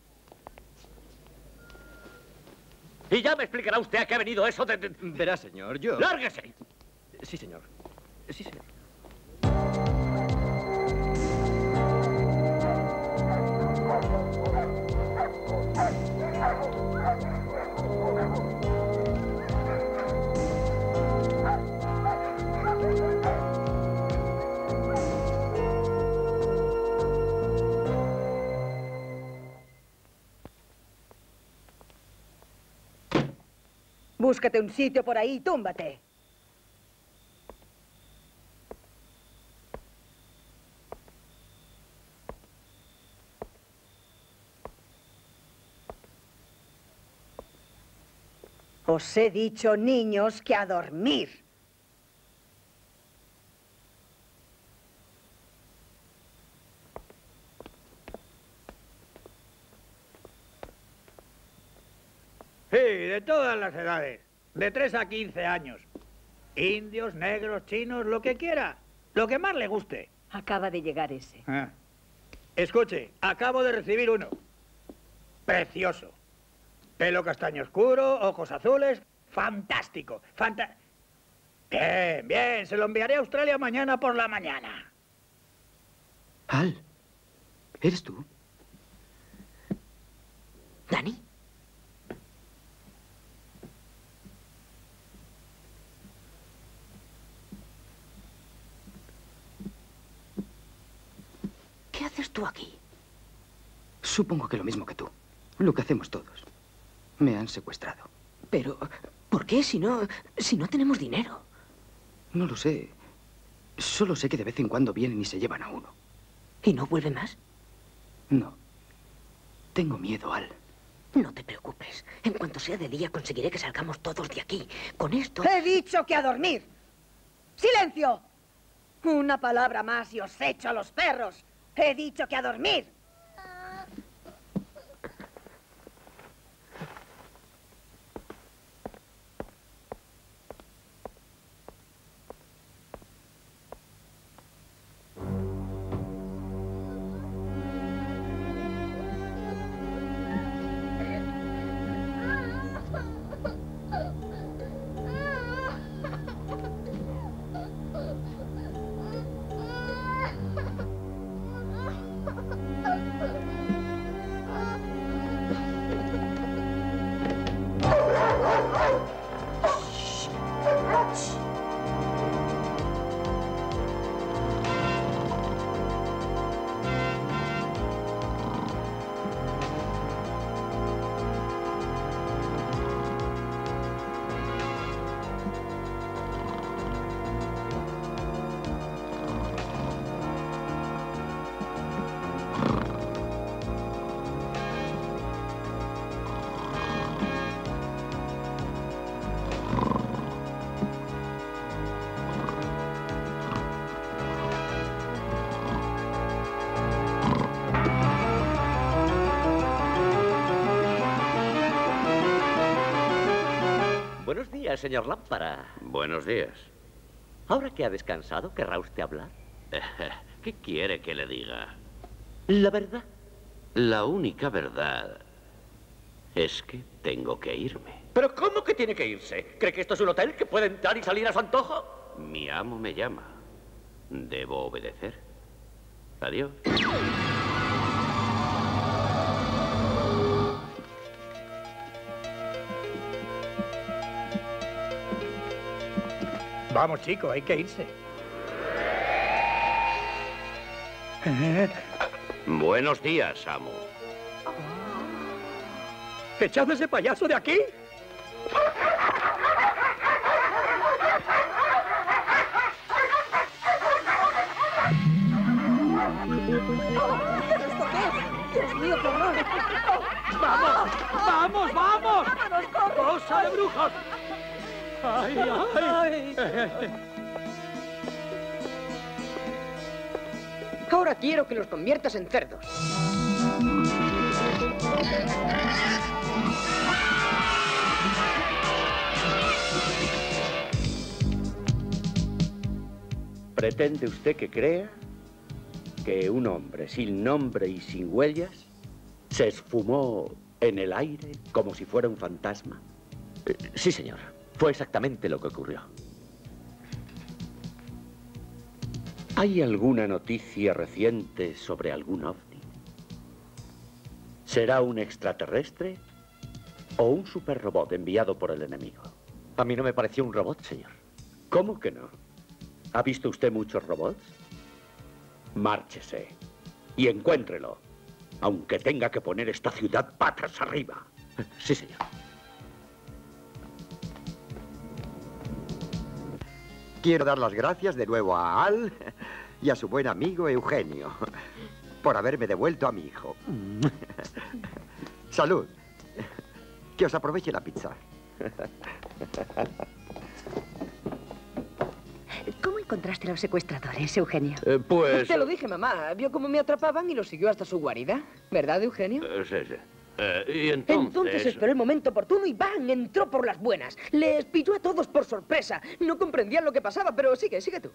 Speaker 17: Y ya me explicará usted a qué ha venido eso de...
Speaker 16: Verá, señor, yo...
Speaker 17: ¡Lárguese!
Speaker 16: Sí, señor. Sí, señor.
Speaker 18: Búscate un sitio por ahí y túmbate. Os he dicho, niños, que a dormir.
Speaker 12: Sí, de todas las edades. De 3 a 15 años. Indios, negros, chinos, lo que quiera. Lo que más le guste.
Speaker 9: Acaba de llegar ese.
Speaker 12: Ah. Escuche, acabo de recibir uno. Precioso. Pelo castaño oscuro, ojos azules. Fantástico. Bien, bien. Se lo enviaré a Australia mañana por la mañana.
Speaker 19: Al, ¿eres tú?
Speaker 18: ¿Dani? ¿Qué haces tú aquí?
Speaker 19: Supongo que lo mismo que tú. Lo que hacemos todos. Me han secuestrado.
Speaker 18: Pero, ¿por qué si no tenemos dinero?
Speaker 19: No lo sé. Solo sé que de vez en cuando vienen y se llevan a uno.
Speaker 18: ¿Y no vuelve más?
Speaker 19: No. Tengo miedo, Al.
Speaker 18: No te preocupes. En cuanto sea de día conseguiré que salgamos todos de aquí. Con esto... ¡He dicho que a dormir! ¡Silencio! Una palabra más y os echo a los perros. He dicho que a dormir.
Speaker 17: Buenos días, señor Lámpara.
Speaker 6: Buenos días.
Speaker 17: Ahora que ha descansado, ¿querrá usted hablar?
Speaker 6: ¿Qué quiere que le diga?
Speaker 17: La verdad.
Speaker 6: La única verdad es que tengo que irme.
Speaker 17: ¿Pero cómo que tiene que irse? ¿Cree que esto es un hotel que puede entrar y salir a su antojo?
Speaker 6: Mi amo me llama. Debo obedecer. Adiós.
Speaker 12: Vamos, chico, hay que irse.
Speaker 6: Buenos días, amo.
Speaker 12: ¡Echad ese payaso de aquí!
Speaker 18: ¡Dios mío, qué horror!
Speaker 12: ¡Vamos! ¡Vamos, vamos!
Speaker 18: ¡Vámonos, corre!
Speaker 12: ¡Cosa de brujos! ¡Ay, ay!
Speaker 5: Ahora quiero que los conviertas en cerdos.
Speaker 17: ¿Pretende usted que crea que un hombre sin nombre y sin huellas se esfumó en el aire como si fuera un fantasma? Sí, señor. Fue exactamente lo que ocurrió. ¿Hay alguna noticia reciente sobre algún ovni? ¿Será un extraterrestre o un superrobot enviado por el enemigo?
Speaker 3: A mí no me pareció un robot, señor.
Speaker 17: ¿Cómo que no? ¿Ha visto usted muchos robots? Márchese y encuéntrelo, aunque tenga que poner esta ciudad patas arriba.
Speaker 3: Sí, señor.
Speaker 11: Quiero dar las gracias de nuevo a Al y a su buen amigo Eugenio por haberme devuelto a mi hijo. Salud. Que os aproveche la pizza.
Speaker 9: ¿Cómo encontraste a los secuestradores, Eugenio?
Speaker 17: Pues...
Speaker 5: Te lo dije, mamá. Vio cómo me atrapaban y los siguió hasta su guarida. ¿Verdad, Eugenio?
Speaker 17: Sí, sí. Y
Speaker 5: Entonces esperó el momento oportuno y ¡bam! Entró por las buenas. Les pilló a todos por sorpresa. No comprendían lo que pasaba, pero sigue tú.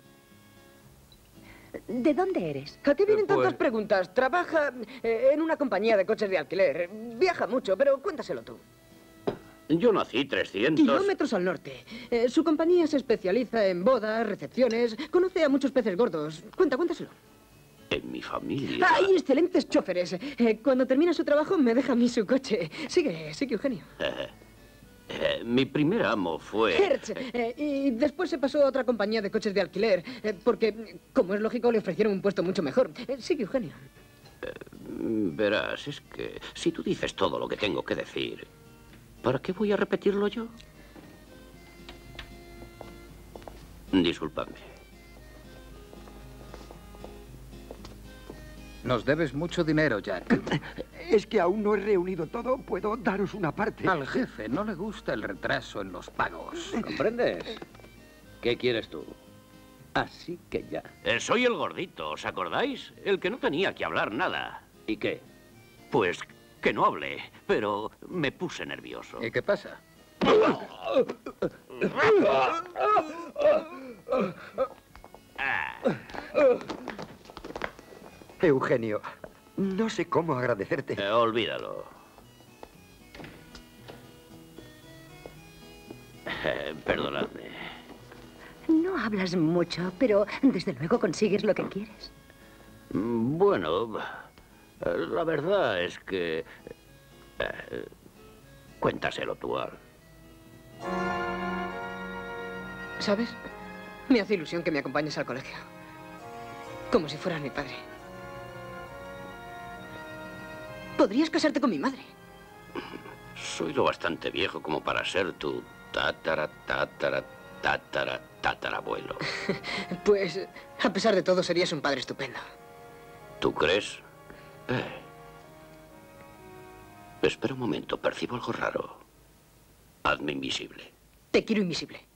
Speaker 9: ¿De dónde eres?
Speaker 5: ¿A qué vienen
Speaker 17: Pues-
Speaker 5: tantas preguntas? Trabaja en una compañía de coches de alquiler. Viaja mucho, pero cuéntaselo tú.
Speaker 6: Yo nací 300...
Speaker 5: Kilómetros al norte. Su compañía se especializa en bodas, recepciones. Conoce a muchos peces gordos. Cuéntaselo.
Speaker 6: En mi familia...
Speaker 5: Hay excelentes choferes. Cuando termina su trabajo, me deja a mí su coche. Sigue, Eugenio.
Speaker 6: mi primer amo fue...
Speaker 5: Hertz. Y después se pasó a otra compañía de coches de alquiler. Porque, como es lógico, le ofrecieron un puesto mucho mejor. Sigue, Eugenio.
Speaker 6: Verás, es que si tú dices todo lo que tengo que decir, ¿para qué voy a repetirlo yo? Disculpadme.
Speaker 15: Nos debes mucho dinero, Jack.
Speaker 11: Es que aún no he reunido todo. Puedo daros una parte.
Speaker 15: Al jefe no le gusta el retraso en los pagos.
Speaker 17: ¿Comprendes? ¿Qué quieres tú? Así que ya.
Speaker 6: Soy el gordito, ¿os acordáis? El que no tenía que hablar nada.
Speaker 17: ¿Y qué?
Speaker 6: Pues que no hablé, pero me puse nervioso.
Speaker 15: ¿Y qué pasa?
Speaker 11: Eugenio, no sé cómo agradecerte.
Speaker 6: Olvídalo. Perdonadme.
Speaker 9: No hablas mucho, pero desde luego consigues lo que quieres.
Speaker 6: Bueno, la verdad es que... cuéntaselo tú, Al.
Speaker 5: ¿Sabes? Me hace ilusión que me acompañes al colegio. Como si fueras mi padre. Podrías casarte con mi madre.
Speaker 6: Soy lo bastante viejo como para ser tu tatarabuelo.
Speaker 5: Pues, a pesar de todo, serías un padre estupendo.
Speaker 6: ¿Tú crees? Espera un momento, percibo algo raro. Hazme invisible.
Speaker 5: Te quiero invisible.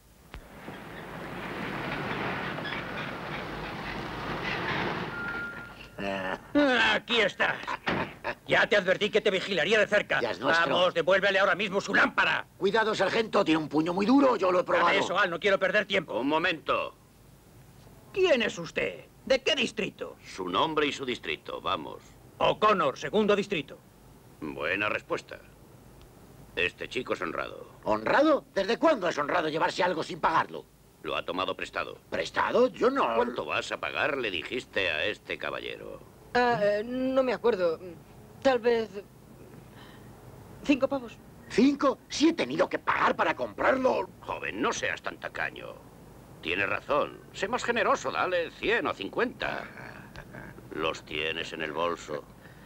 Speaker 12: Aquí estás. Ya te advertí que te vigilaría de cerca.
Speaker 4: Ya es nuestro.
Speaker 12: Vamos, devuélvele ahora mismo su lámpara.
Speaker 4: Cuidado, sargento, tiene un puño muy duro, yo lo he probado.
Speaker 12: Dame eso, Al, no quiero perder tiempo.
Speaker 6: Un momento.
Speaker 12: ¿Quién es usted? ¿De qué distrito?
Speaker 6: Su nombre y su distrito, vamos.
Speaker 12: O'Connor, segundo distrito.
Speaker 6: Buena respuesta. Este chico es honrado.
Speaker 4: ¿Honrado? ¿Desde cuándo es honrado llevarse algo sin pagarlo?
Speaker 6: Lo ha tomado prestado.
Speaker 4: ¿Prestado? Yo no...
Speaker 6: ¿Cuánto vas a pagar? Le dijiste a este caballero.
Speaker 5: No me acuerdo. Tal vez... 5 pavos.
Speaker 4: ¿5? Si he tenido que pagar para comprarlo.
Speaker 6: Joven, no seas tan tacaño. Tienes razón. Sé más generoso, dale 100 o 50. Los tienes en el bolso.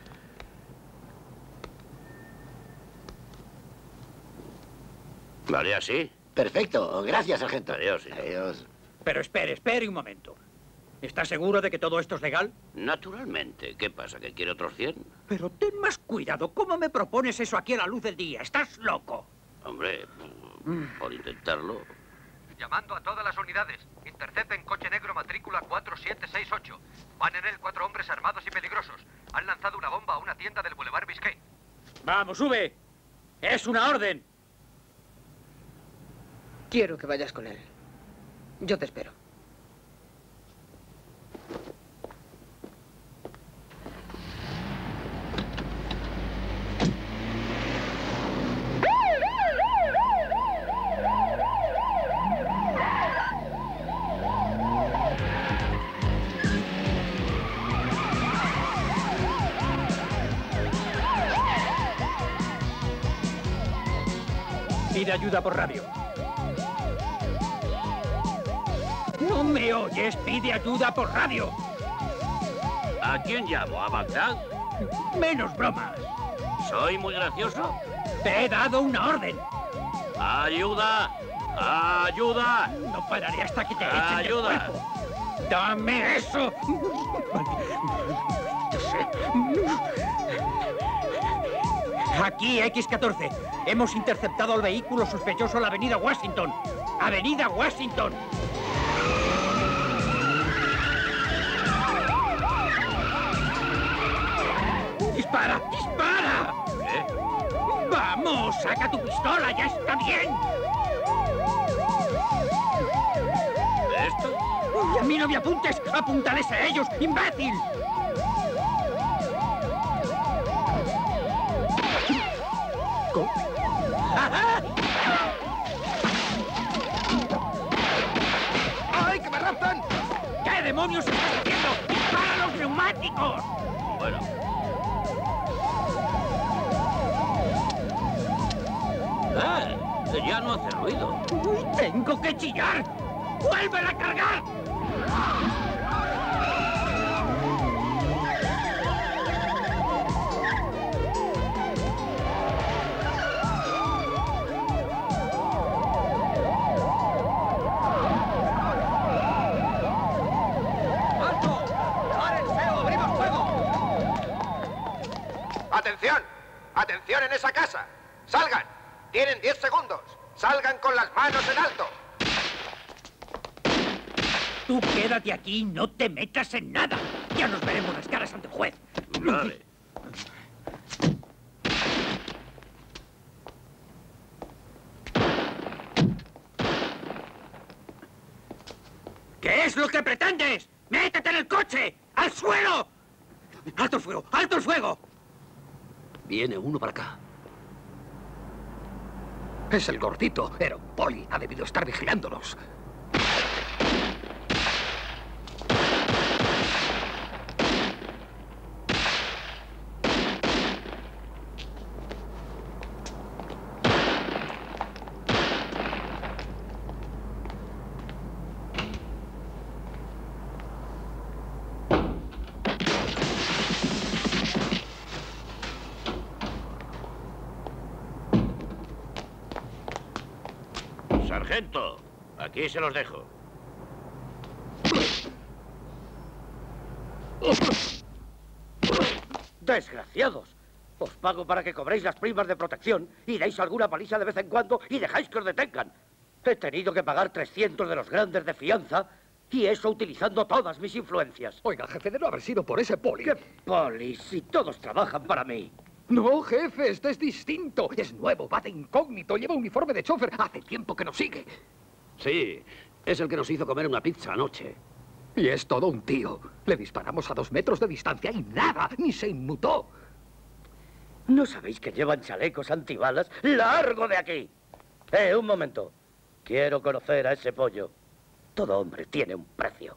Speaker 6: ¿Vale así?
Speaker 4: Perfecto. Gracias, sargento.
Speaker 6: Adiós, señor.
Speaker 4: Adiós.
Speaker 12: Pero espere un momento. ¿Estás seguro de que todo esto es legal?
Speaker 6: Naturalmente. ¿Qué pasa? ¿Que quiere otros 100?
Speaker 12: Pero ten más cuidado. ¿Cómo me propones eso aquí a la luz del día? ¿Estás loco?
Speaker 6: Hombre, por intentarlo.
Speaker 20: Llamando a todas las unidades. Intercepten coche negro matrícula 4768. Van en él 4 hombres armados y peligrosos. Han lanzado una bomba a una tienda del Boulevard Biscayne.
Speaker 12: ¡Vamos, sube! ¡Es una orden!
Speaker 5: Quiero que vayas con él. Yo te espero.
Speaker 12: Pide ayuda por radio. ¿No me oyes? Pide ayuda por radio.
Speaker 6: ¿A quién llamo? ¿A Bagdad?
Speaker 12: Menos bromas.
Speaker 6: ¿Soy muy gracioso?
Speaker 12: Te he dado una orden.
Speaker 6: ¡Ayuda! ¡Ayuda!
Speaker 12: No pararé hasta que te echen del
Speaker 6: ¡Ayuda!
Speaker 12: cuerpo. ¡Dame eso! Aquí, X-14. Hemos interceptado al vehículo sospechoso en la avenida Washington. ¡Avenida Washington! ¡Dispara! ¡Dispara!
Speaker 6: ¿Qué?
Speaker 12: ¡Vamos! ¡Saca tu pistola! ¡Ya está bien!
Speaker 6: ¿Esto?
Speaker 12: ¡Y a mí no me apuntes! ¡Apúntales a ellos, imbécil! ¡Ajá!
Speaker 13: ¡Ay, que me raptan!
Speaker 12: ¿Qué demonios estás haciendo? ¡Dispara los neumáticos!
Speaker 6: Bueno. Ya no hace ruido.
Speaker 12: ¡Uy, tengo que chillar! ¡Vuélvela a cargar!
Speaker 13: ¡Atención! ¡Atención en esa casa! ¡Salgan! Tienen 10 segundos. ¡Salgan con las manos en alto!
Speaker 12: Tú quédate aquí y no te metas en nada. Ya nos veremos las caras ante el juez.
Speaker 6: Vale.
Speaker 12: ¿Qué es lo que pretendes? ¡Métete en el coche! ¡Al suelo! ¡Alto el fuego! ¡Alto el fuego!
Speaker 15: Viene uno para acá. Es el gordito. Era un poli. Ha debido estar vigilándonos.
Speaker 6: Sargento, aquí se los dejo.
Speaker 10: ¡Desgraciados! Os pago para que cobréis las primas de protección y deis alguna paliza de vez en cuando y dejáis que os detengan. He tenido que pagar 300 de los grandes de fianza y eso utilizando todas mis influencias.
Speaker 15: Oiga, jefe, de no haber sido por ese poli.
Speaker 10: ¿Qué poli? Si todos trabajan para mí.
Speaker 15: No, jefe, este es distinto. Es nuevo, va de incógnito, lleva uniforme de chofer. Hace tiempo que nos sigue.
Speaker 17: Sí, es el que nos hizo comer una pizza anoche.
Speaker 15: Y es todo un tío. Le disparamos a 2 metros de distancia y nada, ni se inmutó.
Speaker 10: ¿No sabéis que llevan chalecos antibalas? ¡Largo de aquí! Un momento. Quiero conocer a ese pollo. Todo hombre tiene un precio.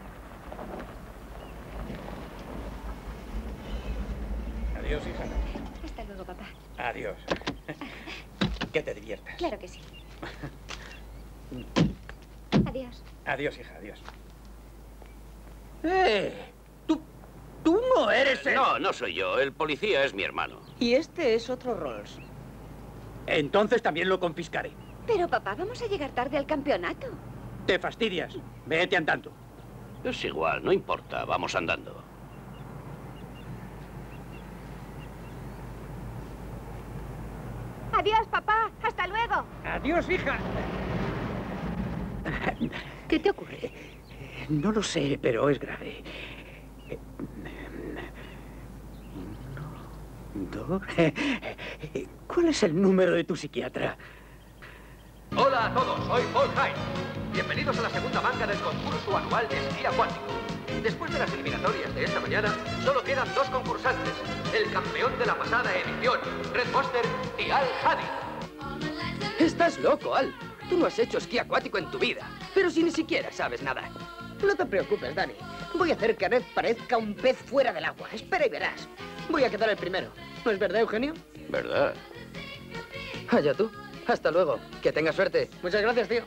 Speaker 12: Adiós, hija.
Speaker 14: Hasta luego, papá.
Speaker 12: Adiós. Que te diviertas.
Speaker 14: Claro que sí. Adiós.
Speaker 12: Adiós, hija, adiós. Tú no eres el...
Speaker 6: No, no soy yo. El policía es mi hermano.
Speaker 5: Y este es otro Rolls.
Speaker 12: Entonces también lo confiscaré.
Speaker 14: Pero, papá, vamos a llegar tarde al campeonato.
Speaker 12: Te fastidias. Vete andando.
Speaker 6: Es igual, no importa. Vamos andando.
Speaker 2: Adiós, papá. Hasta luego.
Speaker 12: Adiós, hija.
Speaker 9: ¿Qué te ocurre?
Speaker 12: No lo sé, pero es grave. 1, 2... ¿Cuál es el número de tu psiquiatra?
Speaker 20: Hola a todos, soy Paul Hyde. Bienvenidos a la segunda manga del concurso anual de esquí acuático. Después de las eliminatorias de esta mañana, solo quedan 2 concursantes. El campeón de la pasada edición, Red Buster y Al Hadi.
Speaker 19: Estás loco, Al. Tú no has hecho esquí acuático en tu vida. Pero si ni siquiera sabes nadar.
Speaker 5: No te preocupes, Danny. Voy a hacer que Red parezca un pez fuera del agua. Espera y verás. Voy a quedar el primero. ¿No es verdad, Eugenio?
Speaker 6: ¿Verdad?
Speaker 19: Allá tú.
Speaker 21: Hasta luego. Que tenga suerte. Muchas gracias, tío.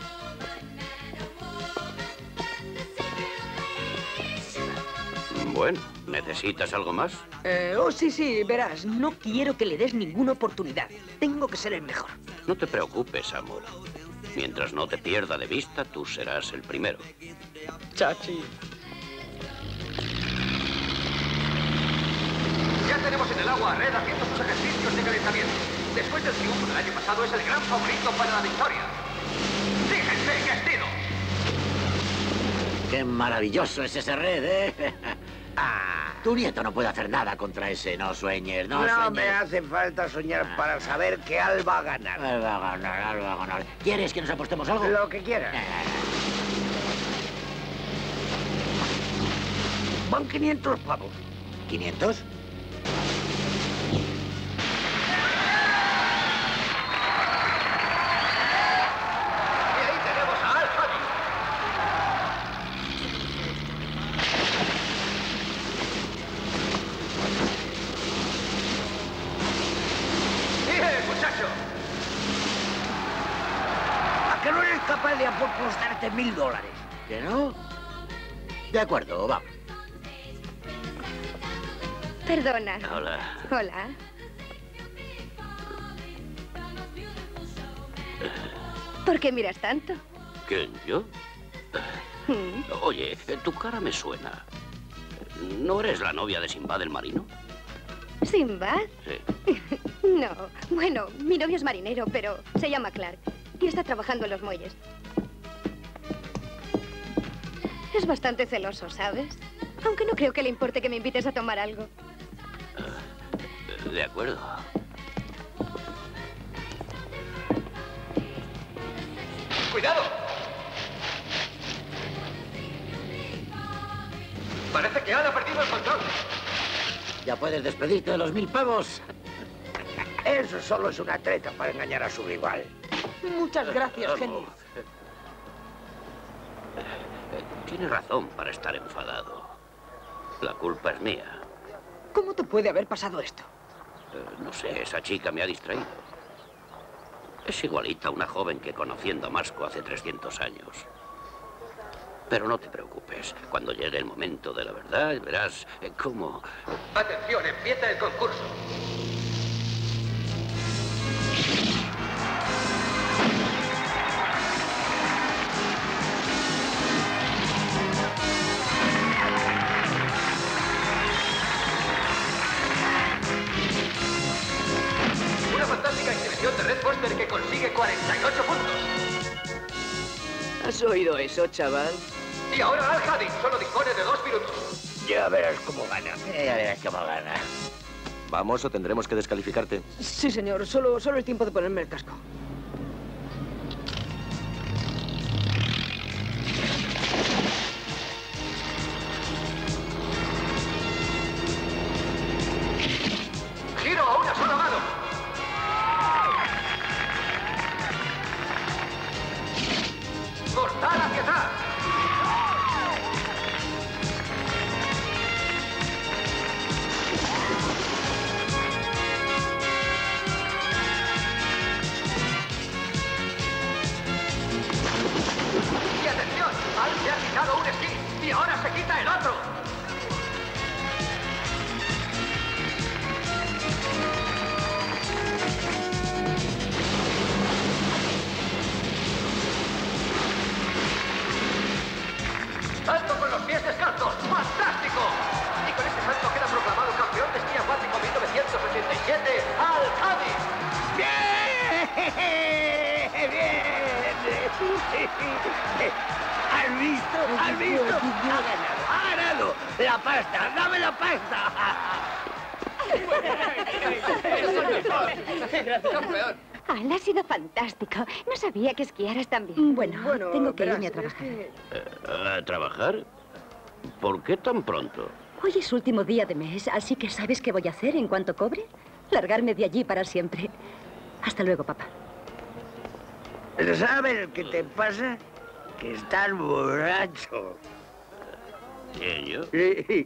Speaker 6: Bueno, ¿necesitas algo más?
Speaker 18: Sí, verás. No quiero que le des ninguna oportunidad. Tengo que ser el mejor.
Speaker 6: No te preocupes, amor. Mientras no te pierda de vista, tú serás el primero.
Speaker 21: Chachi.
Speaker 20: Ya tenemos en el agua a Red haciendo sus ejercicios de calentamiento. Después del triunfo del año pasado, es el gran favorito para la victoria. ¡Fíjense qué estilo!
Speaker 4: ¡Qué maravilloso es ese Red, eh! Tu nieto no puede hacer nada contra ese. No sueñes, no sueñes.
Speaker 8: No me hace falta soñar para saber que Al va a ganar.
Speaker 4: Al va a ganar, Al va a ganar. ¿Quieres que nos apostemos algo?
Speaker 8: Lo que quieras. Van 500 pavos.
Speaker 4: ¿500?
Speaker 8: Capaz de apostarte $1000.
Speaker 4: ¿Que no? De acuerdo, vamos.
Speaker 14: Perdona.
Speaker 6: Hola.
Speaker 14: Hola. ¿Por qué miras tanto?
Speaker 6: ¿Quién, yo? Oye, tu cara me suena. ¿No eres la novia de Sinbad el marino?
Speaker 14: ¿Sinbad?
Speaker 6: Sí.
Speaker 14: No. Bueno, mi novio es marinero, pero se llama Clark. Y está trabajando en los muelles. Es bastante celoso, ¿sabes? Aunque no creo que le importe que me invites a tomar algo.
Speaker 6: De acuerdo.
Speaker 20: ¡Cuidado! Parece que Al ha perdido el control.
Speaker 4: Ya puedes despedirte de los 1000 pavos.
Speaker 8: Eso solo es una treta para engañar a su rival.
Speaker 18: Muchas gracias, Henry.
Speaker 6: Tienes razón para estar enfadado. La culpa es mía.
Speaker 18: ¿Cómo te puede haber pasado esto?
Speaker 6: No sé, esa chica me ha distraído. Es igualita a una joven que conocí en Damasco hace 300 años. Pero no te preocupes. Cuando llegue el momento de la verdad, verás cómo...
Speaker 20: Atención, empieza el concurso. Una fantástica exhibición de Red Foster que consigue 48 puntos.
Speaker 21: ¿Has oído eso, chaval?
Speaker 20: Y ahora Al Hadding solo dispone de 2 minutos.
Speaker 8: Ya verás cómo gana.
Speaker 4: Ya verás cómo gana.
Speaker 13: ¿Vamos o tendremos que descalificarte?
Speaker 5: Sí, señor. Solo el tiempo de ponerme el casco.
Speaker 20: Giro a una sola mano. Mortal hacia atrás. Y atención, Al se ha quitado un esquí y ahora se quita el otro. ¡Salto con los pies descalzos! ¡Fantástico! Y con este salto queda proclamado campeón de esquí acuático 1987, Al Hadding.
Speaker 8: ¡Bien! ¡Bien! ¿Has visto? ¿Has visto? ¡Ha ganado! ¡Ha ganado! ¡La pasta! ¡Dame la pasta!
Speaker 20: ¡Campeón!
Speaker 14: Al, ha sido fantástico. No sabía que esquiaras tan bien.
Speaker 9: Bueno, tengo que irme a trabajar.
Speaker 6: ¿A trabajar? ¿Por qué tan pronto?
Speaker 9: Hoy es último día de mes, así que ¿sabes qué voy a hacer en cuanto cobre? Largarme de allí para siempre. Hasta luego, papá.
Speaker 8: ¿Sabes qué te pasa? Que estás borracho.
Speaker 6: ¿Y yo?
Speaker 8: Sí.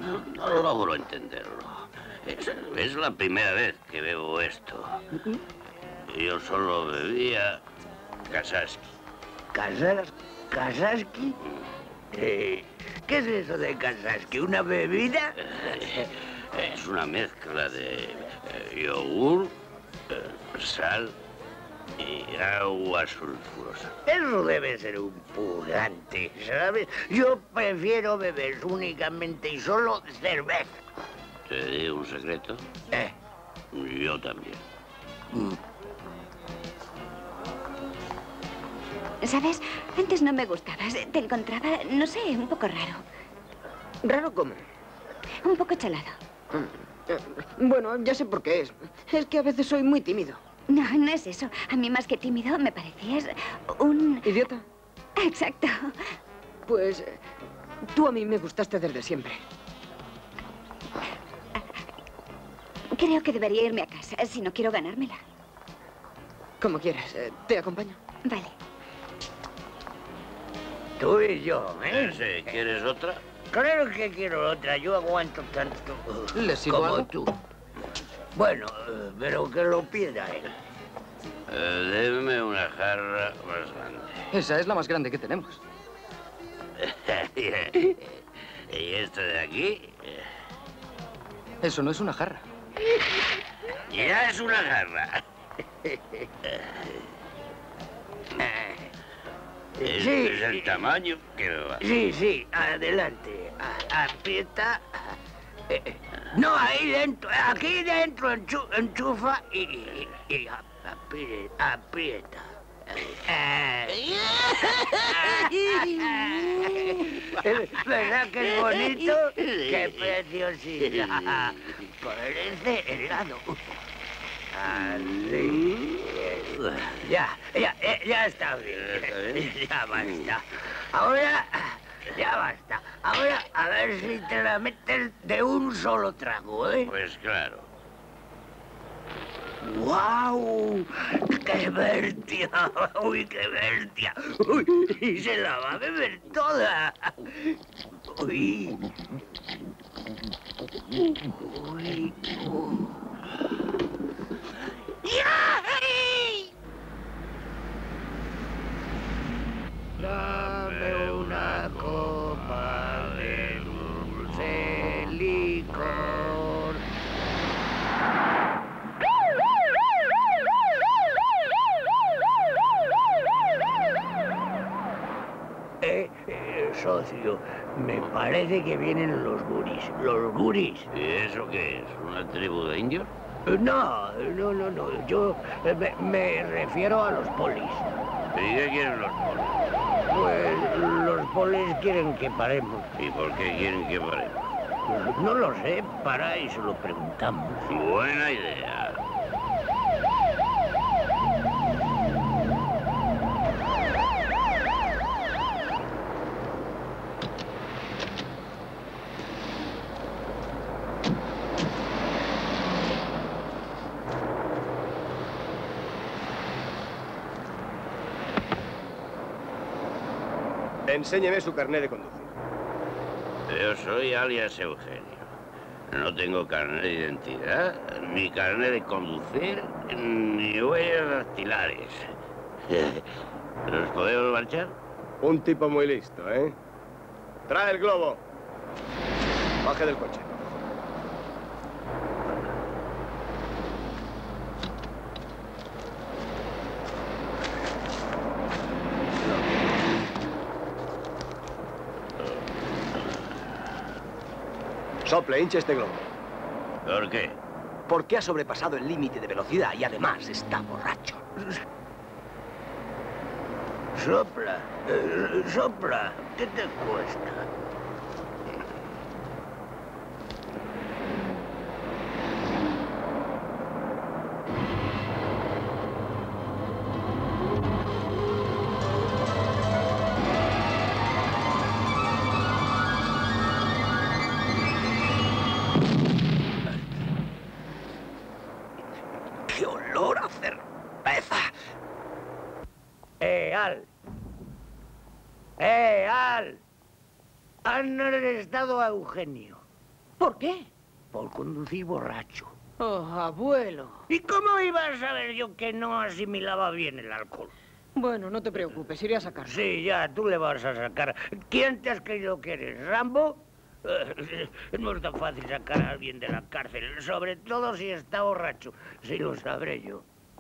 Speaker 6: No logro entenderlo. Es la primera vez que veo esto. Yo solo bebía Kasaski.
Speaker 8: ¿Kasaski? ¿Qué es eso de Kasaski? ¿Una bebida?
Speaker 6: Es una mezcla de yogur, sal y agua sulfurosa.
Speaker 8: Eso debe ser un purgante, ¿sabes? Yo prefiero beber únicamente y solo cerveza.
Speaker 6: ¿Te digo un secreto? Yo también.
Speaker 1: ¿Sabes? Antes no me gustabas. Te encontraba, no sé, un poco raro.
Speaker 18: ¿Raro cómo?
Speaker 1: Un poco chalado.
Speaker 18: Bueno, ya sé por qué es. Es que a veces soy muy tímido.
Speaker 1: No, no es eso. A mí más que tímido me parecías un...
Speaker 18: ¿Idiota?
Speaker 1: Exacto.
Speaker 18: Pues tú a mí me gustaste desde siempre.
Speaker 1: Creo que debería irme a casa si no quiero ganármela.
Speaker 18: Como quieras. Te acompaño.
Speaker 1: Vale.
Speaker 8: Tú y yo, ¿eh?
Speaker 6: Sí, ¿quieres otra?
Speaker 8: Claro que quiero otra. Yo aguanto tanto
Speaker 18: ¿Le sirvo
Speaker 8: como
Speaker 18: algo?
Speaker 8: tú. Bueno, pero que lo pida él.
Speaker 6: Deme una jarra más grande.
Speaker 19: Esa es la más grande que tenemos.
Speaker 6: ¿Y esto de aquí?
Speaker 19: Eso no es una jarra.
Speaker 6: Ya es una jarra. Este es el tamaño que me va.
Speaker 8: Sí, adelante. Aprieta. No, ahí dentro, aquí dentro enchufa y aprieta. ¿Verdad que es bonito? ¡Qué preciosidad! Parece helado. Así. Ya está bien. Ya basta. Ahora, ya basta. Ahora, a ver si te la metes de un solo trago, ¿eh?
Speaker 6: Pues claro.
Speaker 8: ¡Guau! ¡Qué bestia! ¡Uy, qué bestia! ¡Uy! Y se la va a beber toda. ¡Uy! ¡Uy! Dame una copa de dulce licor. Socio, me parece que vienen los guris. ¿Los guris?
Speaker 6: ¿Y eso qué es? ¿Una tribu de indios?
Speaker 8: No. Yo me refiero a los polis.
Speaker 6: ¿Y qué quieren los polis?
Speaker 8: Pues los polis quieren que paremos.
Speaker 6: ¿Y por qué quieren que paremos?
Speaker 8: No lo sé, para y se lo preguntamos.
Speaker 6: Buena idea.
Speaker 7: Enséñeme su carnet de conducir.
Speaker 6: Yo soy alias Eugenio. No tengo carnet de identidad, ni carnet de conducir, ni huellas dactilares. ¿Nos podemos marchar?
Speaker 7: Un tipo muy listo, ¿eh? Trae el globo. Baje del coche. Sople, hinche este globo.
Speaker 6: ¿Por qué?
Speaker 10: Porque ha sobrepasado el límite de velocidad y además está borracho.
Speaker 8: Sopla. ¿Qué te cuesta?
Speaker 10: ¡Qué olor a cerveza!
Speaker 8: Al. Han arrestado a Eugenio.
Speaker 18: ¿Por qué?
Speaker 8: Por conducir borracho. Oh, abuelo. ¿Y cómo iba a saber yo que no asimilaba bien el alcohol?
Speaker 5: Bueno, no te preocupes, iré a sacarlo.
Speaker 8: Sí, ya, tú le vas a sacar. ¿Quién te has creído que eres, Rambo? No es tan fácil sacar a alguien de la cárcel, sobre todo si está borracho. Sí, lo sabré yo.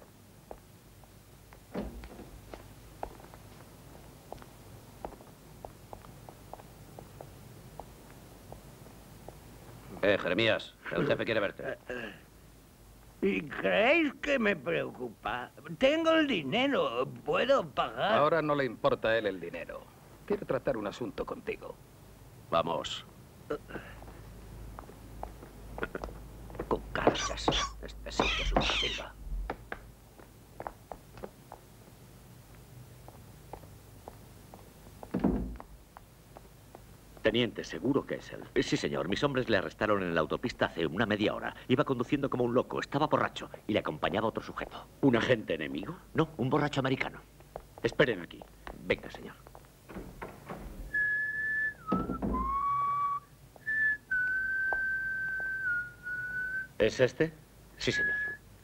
Speaker 6: Jeremías, el jefe quiere verte.
Speaker 8: ¿Y creéis que me preocupa? Tengo el dinero, puedo pagar.
Speaker 15: Ahora no le importa a él el dinero. Quiere tratar un asunto contigo.
Speaker 6: Vamos. Cucarachas. Este sí que es una silva.
Speaker 3: Teniente, ¿seguro que es él? Sí, señor. Mis hombres le arrestaron en la autopista hace una media hora. Iba conduciendo como un loco, estaba borracho y le acompañaba otro sujeto.
Speaker 17: ¿Un agente enemigo?
Speaker 3: No, un borracho americano.
Speaker 17: Esperen aquí.
Speaker 3: Venga, señor.
Speaker 17: ¿Es este?
Speaker 3: Sí, señor.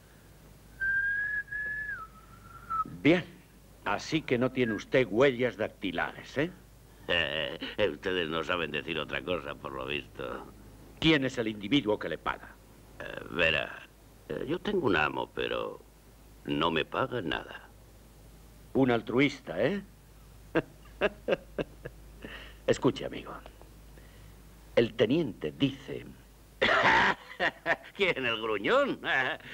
Speaker 17: Bien. Así que no tiene usted huellas dactilares, ¿eh?
Speaker 6: Ustedes no saben decir otra cosa, por lo visto.
Speaker 17: ¿Quién es el individuo que le paga?
Speaker 6: Verá, yo tengo un amo, pero no me paga nada.
Speaker 17: Un altruista, ¿eh? Escuche, amigo. El teniente dice...
Speaker 6: ¿Quién, el gruñón?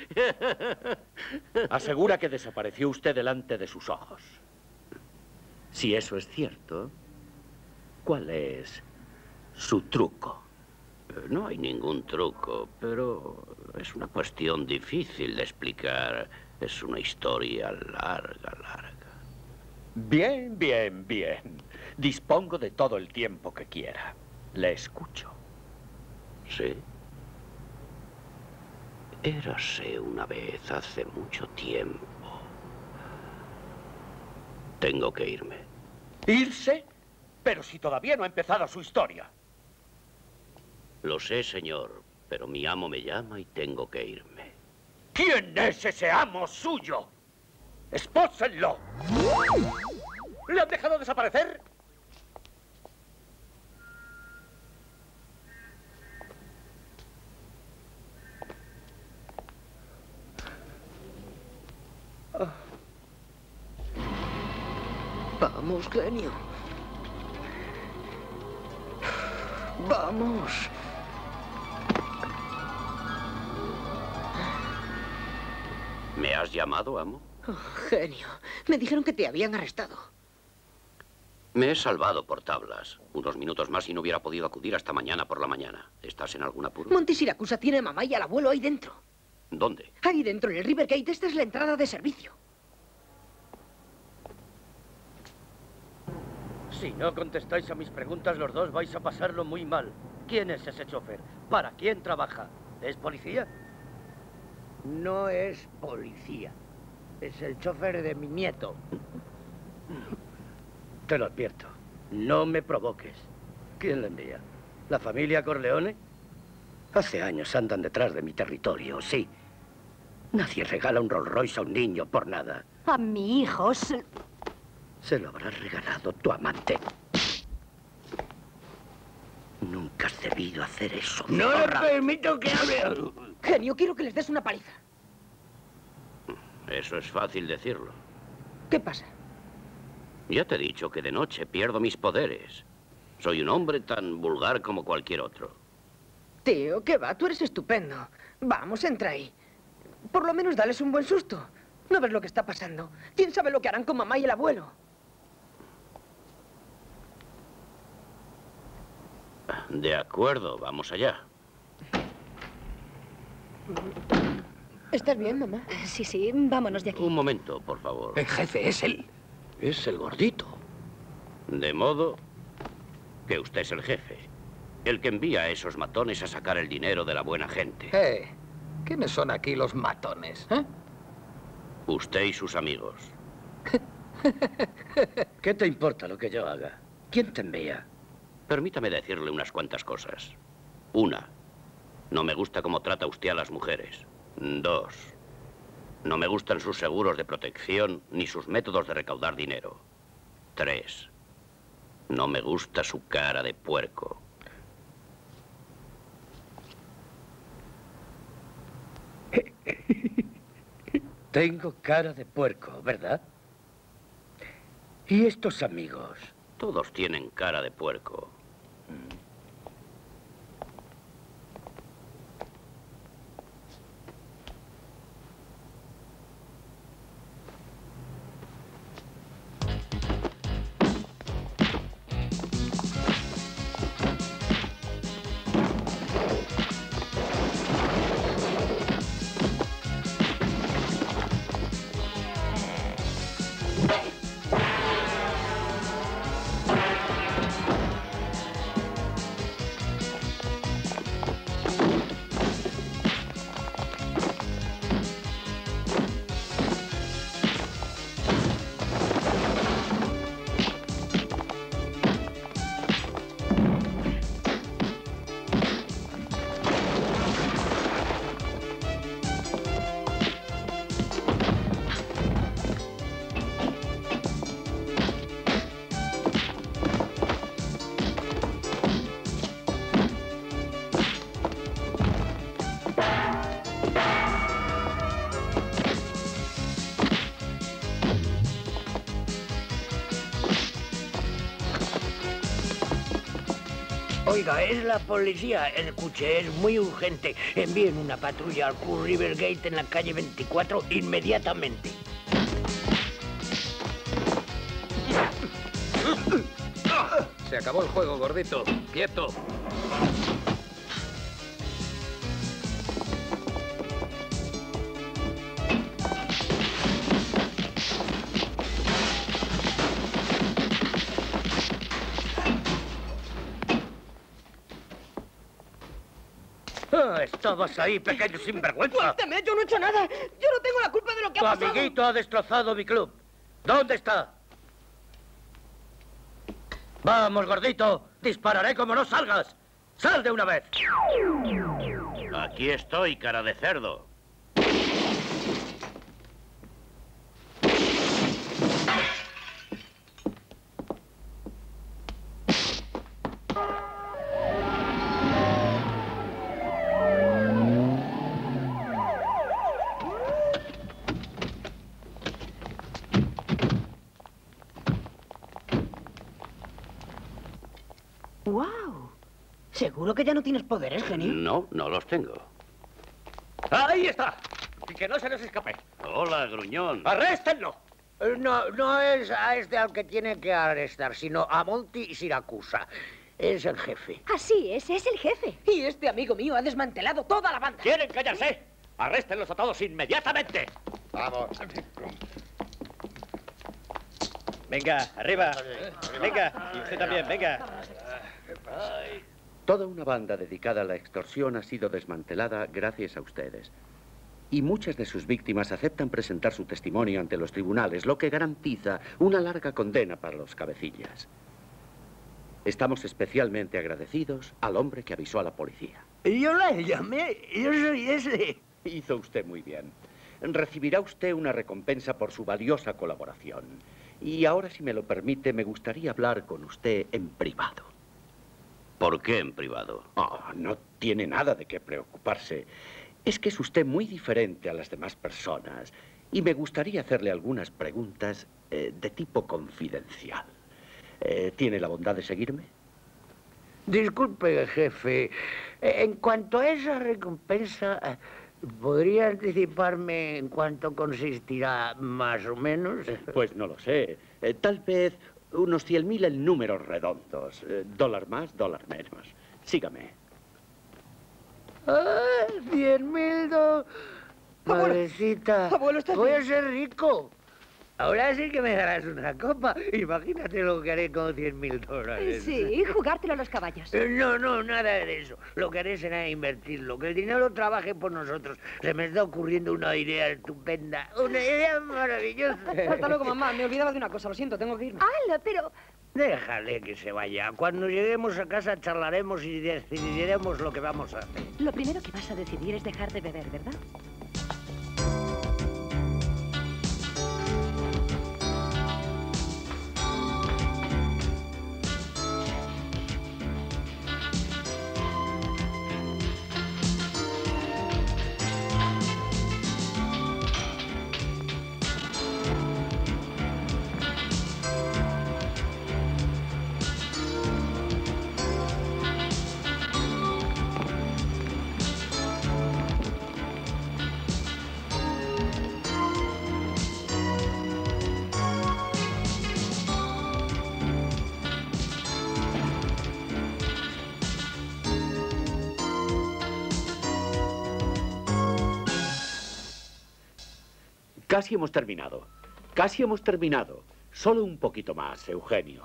Speaker 17: Asegura que desapareció usted delante de sus ojos. Si eso es cierto, ¿cuál es su truco?
Speaker 6: No hay ningún truco, pero es una cuestión difícil de explicar. Es una historia larga.
Speaker 17: Bien, bien, bien. Dispongo de todo el tiempo que quiera. Le escucho.
Speaker 6: ¿Sí? Érase una vez hace mucho tiempo. Tengo que irme.
Speaker 17: ¿Irse? Pero si todavía no ha empezado su historia.
Speaker 6: Lo sé, señor, pero mi amo me llama y tengo que irme.
Speaker 17: ¿Quién es ese amo suyo? ¡Espósenlo! ¿Le han dejado desaparecer?
Speaker 18: Vamos, genio. Vamos.
Speaker 6: ¿Me has llamado, amo?
Speaker 18: Oh, genio. Me dijeron que te habían arrestado.
Speaker 6: Me he salvado por tablas. Unos minutos más y no hubiera podido acudir hasta mañana por la mañana. ¿Estás en algún apuro?
Speaker 18: Monte Siracusa tiene a mamá y al abuelo ahí dentro.
Speaker 6: ¿Dónde?
Speaker 18: Ahí dentro, en el Rivergate. Esta es la entrada de servicio.
Speaker 10: Si no contestáis a mis preguntas los dos, vais a pasarlo muy mal. ¿Quién es ese chofer? ¿Para quién trabaja? ¿Es policía?
Speaker 8: No es policía. Es el chofer de mi nieto.
Speaker 10: Te lo advierto. No me provoques. ¿Quién le envía? ¿La familia Corleone? Hace años andan detrás de mi territorio, sí. Nadie regala un Rolls Royce a un niño por nada.
Speaker 9: A mi hijo
Speaker 10: Se lo habrá regalado tu amante. Nunca has debido hacer eso.
Speaker 8: ¡No le permito que hable!
Speaker 18: Genio, quiero que les des una paliza.
Speaker 6: Eso es fácil decirlo.
Speaker 18: ¿Qué pasa?
Speaker 6: Ya te he dicho que de noche pierdo mis poderes. Soy un hombre tan vulgar como cualquier otro.
Speaker 18: Tío, ¿qué va? Tú eres estupendo. Vamos, entra ahí. Por lo menos dales un buen susto. ¿No ves lo que está pasando? ¿Quién sabe lo que harán con mamá y el abuelo?
Speaker 6: De acuerdo, vamos allá.
Speaker 18: ¿Estás bien, mamá?
Speaker 1: Sí, vámonos de aquí.
Speaker 6: Un momento, por favor.
Speaker 15: El jefe es él.
Speaker 10: Es el gordito.
Speaker 6: De modo que usted es el jefe. El que envía a esos matones a sacar el dinero de la buena gente.
Speaker 15: ¿Quiénes son aquí los matones?
Speaker 6: Usted y sus amigos.
Speaker 10: ¿Qué te importa lo que yo haga? ¿Quién te envía?
Speaker 6: Permítame decirle unas cuantas cosas. Una, no me gusta cómo trata usted a las mujeres. 2. No me gustan sus seguros de protección ni sus métodos de recaudar dinero. 3. No me gusta su cara de puerco.
Speaker 17: Tengo cara de puerco, ¿verdad? ¿Y estos amigos?
Speaker 6: Todos tienen cara de puerco.
Speaker 8: Oiga, es la policía. Escuche, es muy urgente. Envíen una patrulla al Cool River Gate en la calle 24 inmediatamente.
Speaker 21: Se acabó el juego, gordito. ¡Quieto!
Speaker 8: Estabas ahí, pequeño sinvergüenza.
Speaker 18: ¡Suélteme! ¡Yo no he hecho nada! ¡Yo no tengo la culpa de lo que ha pasado!
Speaker 8: Tu amiguito ha destrozado mi club. ¿Dónde está? Vamos, gordito. Dispararé como no salgas. ¡Sal de una vez!
Speaker 6: Aquí estoy, cara de cerdo.
Speaker 18: ¡Guau! ¿Seguro que ya no tienes poderes, genio?
Speaker 6: No, no los tengo.
Speaker 10: ¡Ahí está! ¡Que no se nos escape!
Speaker 6: Hola, gruñón.
Speaker 10: ¡Arréstenlo!
Speaker 8: No es a este al que tiene que arrestar, sino a Monty Siracusa. Es el jefe.
Speaker 18: Así es el jefe. Y este amigo mío ha desmantelado toda la banda.
Speaker 10: ¿Quieren callarse? ¡Arréstenlos a todos inmediatamente!
Speaker 13: Vamos.
Speaker 12: Venga, arriba. Venga, y usted también, venga.
Speaker 17: Toda una banda dedicada a la extorsión ha sido desmantelada gracias a ustedes. Y muchas de sus víctimas aceptan presentar su testimonio ante los tribunales, lo que garantiza una larga condena para los cabecillas. Estamos especialmente agradecidos al hombre que avisó a la policía.
Speaker 8: Yo la llamé, yo soy ese.
Speaker 17: Hizo usted muy bien. Recibirá usted una recompensa por su valiosa colaboración. Y ahora, si me lo permite, me gustaría hablar con usted en privado.
Speaker 6: ¿Por qué en privado?
Speaker 17: Oh, no tiene nada de qué preocuparse. Es que es usted muy diferente a las demás personas. Y me gustaría hacerle algunas preguntas de tipo confidencial. ¿Tiene la bondad de seguirme?
Speaker 8: Disculpe, jefe. En cuanto a esa recompensa, ¿podría anticiparme en cuánto consistirá más o menos?
Speaker 17: Pues no lo sé. Tal vez unos 100.000 en números redondos. Dólar más, dólar menos. Sígame.
Speaker 8: ¡Ah! 100.000 Madrecita,
Speaker 18: Abuelo, ¿estás
Speaker 8: voy
Speaker 18: bien?
Speaker 8: a ser rico. Ahora sí que me darás una copa. Imagínate lo que haré con $100.000.
Speaker 9: Sí, jugártelo a los caballos.
Speaker 8: No, nada de eso. Lo que haré será invertirlo, que el dinero trabaje por nosotros. Se me está ocurriendo una idea estupenda, una idea maravillosa.
Speaker 5: Hasta luego, mamá. Me olvidaba de una cosa. Lo siento, tengo que irme.
Speaker 9: ¡Hala, pero!
Speaker 8: Déjale que se vaya. Cuando lleguemos a casa charlaremos y decidiremos lo que vamos a hacer.
Speaker 9: Lo primero que vas a decidir es dejar de beber, ¿verdad?
Speaker 6: Casi hemos terminado. Casi hemos terminado. Solo un poquito más, Eugenio.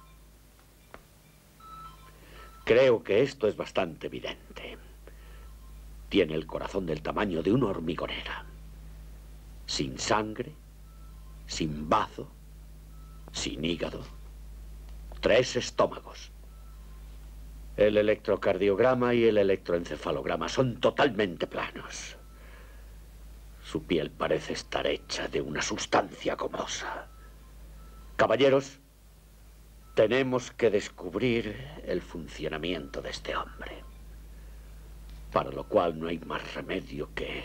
Speaker 6: Creo que esto es bastante evidente. Tiene el corazón del tamaño de una hormigonera. Sin sangre, sin bazo, sin hígado. 3 estómagos. El electrocardiograma y el electroencefalograma son totalmente planos. Su piel parece estar hecha de una sustancia gomosa. Caballeros, tenemos que descubrir el funcionamiento de este hombre. Para lo cual no hay más remedio que...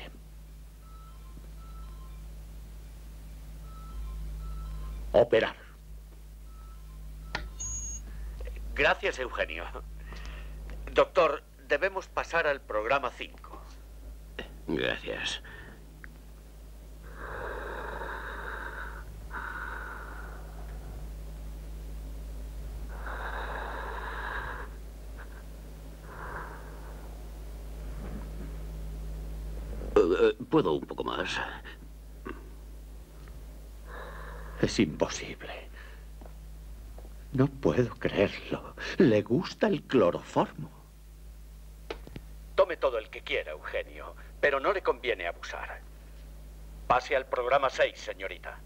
Speaker 6: operar. Gracias, Eugenio. Doctor, debemos pasar al programa 5. Gracias. ¿Puedo un poco más? Es imposible. No puedo creerlo. Le gusta el cloroformo. Tome todo el que quiera, Eugenio, pero no le conviene abusar. Pase al programa 6, señorita.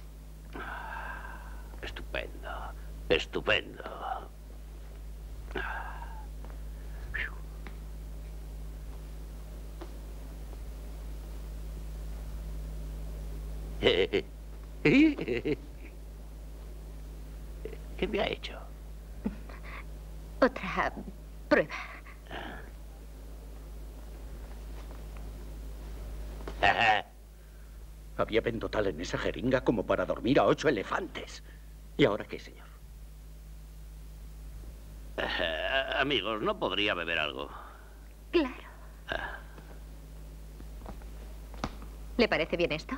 Speaker 6: Estupendo. Estupendo. ¿Qué me ha hecho?
Speaker 2: Otra prueba.
Speaker 6: Había pentotal en esa jeringa como para dormir a 8 elefantes. ¿Y ahora qué, señor?
Speaker 17: Amigos, ¿no podría beber algo?
Speaker 2: Claro. ¿Le parece bien esto?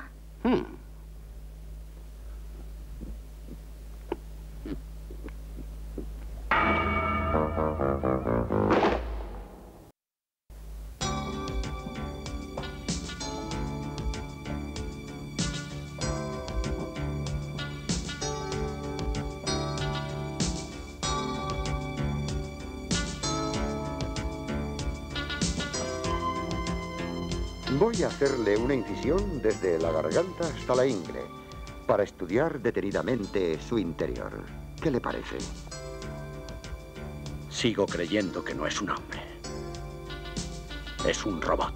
Speaker 11: Voy a hacerle una incisión desde la garganta hasta la ingle, para estudiar detenidamente su interior. ¿Qué le parece?
Speaker 6: Sigo creyendo que no es un hombre. Es un robot.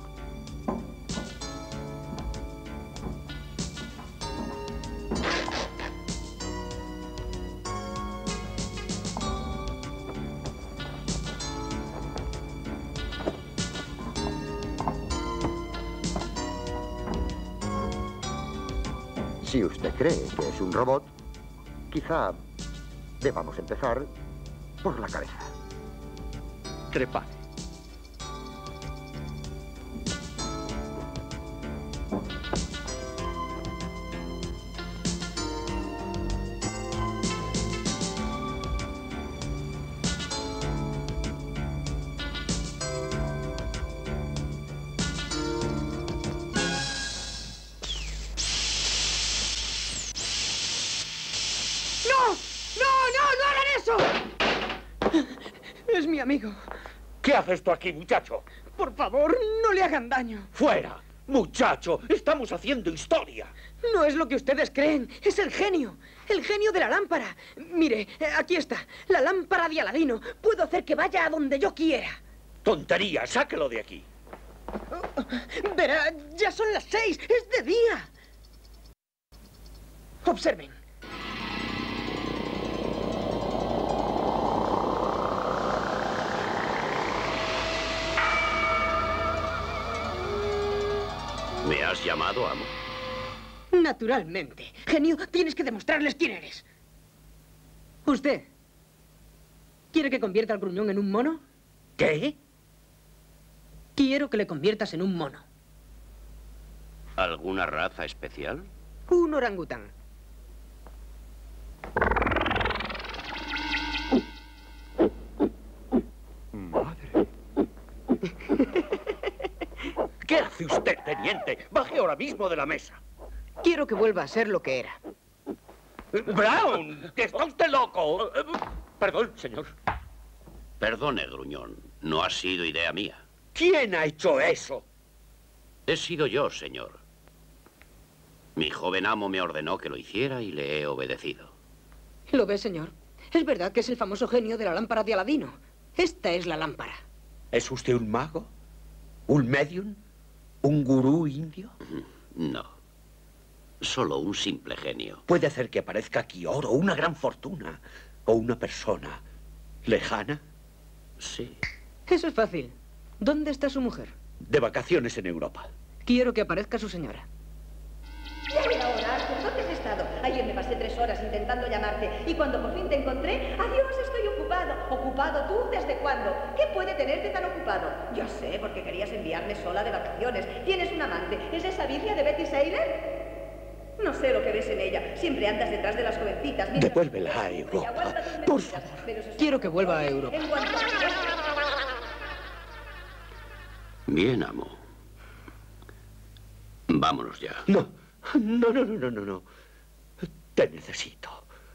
Speaker 11: Si usted cree que es un robot, quizá debamos empezar por la cabeza.
Speaker 6: Trepar.
Speaker 5: Es mi amigo.
Speaker 6: ¿Qué haces tú aquí, muchacho?
Speaker 5: Por favor, no le hagan daño.
Speaker 6: ¡Fuera! Muchacho, estamos haciendo historia.
Speaker 5: No es lo que ustedes creen, es el genio de la lámpara. Mire, aquí está, la lámpara de Aladino. Puedo hacer que vaya a donde yo quiera.
Speaker 6: Tontería, sáquelo de aquí.
Speaker 5: Verá, ya son las 6, es de día. Observen.
Speaker 6: ¿Me has llamado, amo?
Speaker 5: Naturalmente. Genio, tienes que demostrarles quién eres. ¿Usted quiere que convierta al gruñón en un mono?
Speaker 6: ¿Qué?
Speaker 5: Quiero que le conviertas en un mono.
Speaker 17: ¿Alguna raza especial?
Speaker 5: Un orangután.
Speaker 11: Madre.
Speaker 6: ¿Qué hace usted, teniente? Baje ahora mismo de la mesa.
Speaker 5: Quiero que vuelva a ser lo que era.
Speaker 6: ¡Brown! ¡Que está usted loco! Perdón, señor. Perdone, gruñón. No ha sido idea mía.
Speaker 10: ¿Quién ha hecho eso?
Speaker 6: He sido yo, señor. Mi joven amo me ordenó que lo hiciera y le he obedecido.
Speaker 5: ¿Lo ve, señor? Es verdad que es el famoso genio de la lámpara de Aladino. Esta es la lámpara.
Speaker 10: ¿Es usted un mago? ¿Un medium? ¿Un gurú indio?
Speaker 6: No. Solo un simple genio.
Speaker 10: Puede hacer que aparezca aquí oro, una gran fortuna. O una persona lejana.
Speaker 6: Sí.
Speaker 5: Eso es fácil. ¿Dónde está su mujer?
Speaker 10: De vacaciones en Europa.
Speaker 5: Quiero que aparezca su señora.
Speaker 9: Ya era hora, Arthur. ¿Dónde has estado? Ayer me pasé 3 horas intentando llamarte y cuando por fin te encontré, adiós, estoy ocupado. ¿Ocupado tú? ¿Desde cuándo? ¿Qué puede tenerte tan ocupado? Yo sé, porque querías enviarme sola de vacaciones. ¿Tienes un amante? ¿Es esa vicia de Betty Saylor? No sé lo que ves en ella. Siempre andas detrás de las jovencitas.
Speaker 10: Devuélvela a Europa, por favor.
Speaker 5: Quiero que vuelva a Europa.
Speaker 6: Bien, amo. Vámonos ya.
Speaker 10: No. No. Te necesito.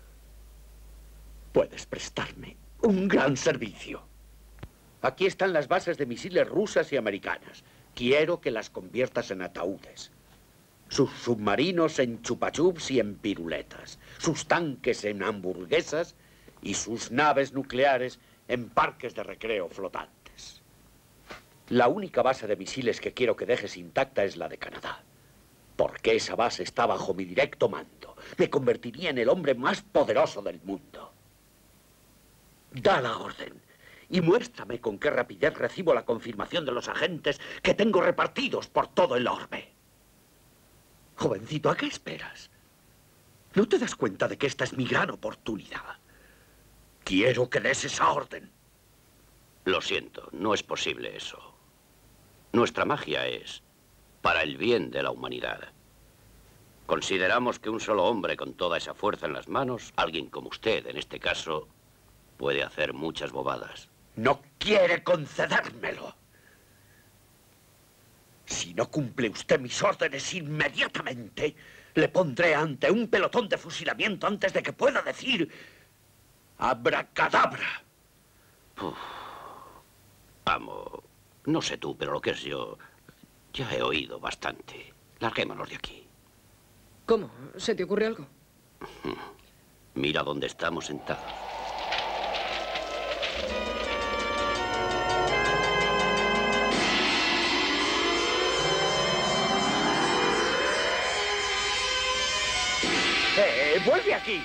Speaker 10: Puedes prestarme un gran servicio. Aquí están las bases de misiles rusas y americanas. Quiero que las conviertas en ataúdes. Sus submarinos en chupachups y en piruletas. Sus tanques en hamburguesas y sus naves nucleares en parques de recreo flotantes. La única base de misiles que quiero que dejes intacta es la de Canadá. Porque esa base está bajo mi directo mando. Me convertiría en el hombre más poderoso del mundo. Da la orden y muéstrame con qué rapidez recibo la confirmación de los agentes que tengo repartidos por todo el orbe. Jovencito, ¿a qué esperas? ¿No te das cuenta de que esta es mi gran oportunidad? Quiero que des esa orden.
Speaker 6: Lo siento, no es posible eso. Nuestra magia es para el bien de la humanidad. Consideramos que un solo hombre con toda esa fuerza en las manos, alguien como usted en este caso, puede hacer muchas bobadas.
Speaker 10: No quiere concedérmelo. Si no cumple usted mis órdenes inmediatamente, le pondré ante un pelotón de fusilamiento antes de que pueda decir abracadabra.
Speaker 6: Amo, no sé tú, pero lo que es yo, ya he oído bastante. Larguémonos de aquí.
Speaker 5: ¿Cómo? ¿Se te ocurre algo?
Speaker 6: Mira dónde estamos sentados.
Speaker 10: ¡Vuelve aquí!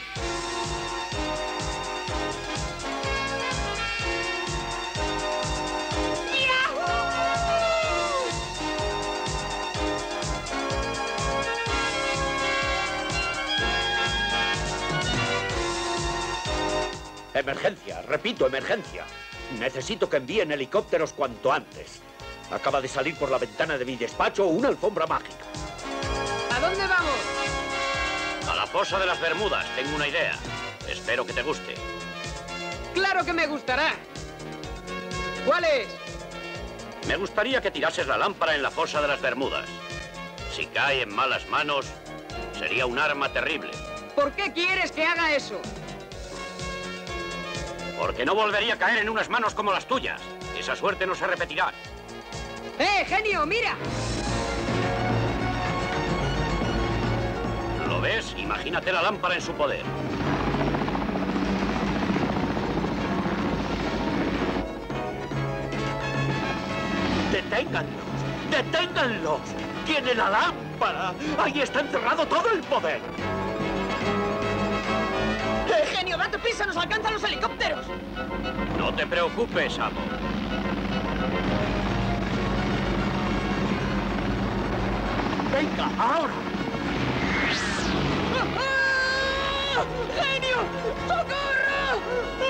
Speaker 10: Emergencia, repito, emergencia. Necesito que envíen helicópteros cuanto antes. Acaba de salir por la ventana de mi despacho una alfombra mágica.
Speaker 5: ¿A dónde vamos?
Speaker 6: A la fosa de las Bermudas, tengo una idea. Espero que te guste.
Speaker 5: ¡Claro que me gustará! ¿Cuál es?
Speaker 6: Me gustaría que tirases la lámpara en la fosa de las Bermudas. Si cae en malas manos, sería un arma terrible.
Speaker 5: ¿Por qué quieres que haga eso?
Speaker 6: Porque no volvería a caer en unas manos como las tuyas. Esa suerte no se repetirá.
Speaker 5: Genio, mira!
Speaker 6: ¿Lo ves? Imagínate la lámpara en su poder.
Speaker 10: ¡Deténganlos! ¡Deténganlos! ¡Tiene la lámpara! ¡Ahí está encerrado todo el poder!
Speaker 5: ¡Genio, date prisa! ¡Nos alcanzan los helicópteros!
Speaker 6: No te preocupes, amo.
Speaker 10: ¡Venga, ahora!
Speaker 5: ¡Genio! ¡Socorro!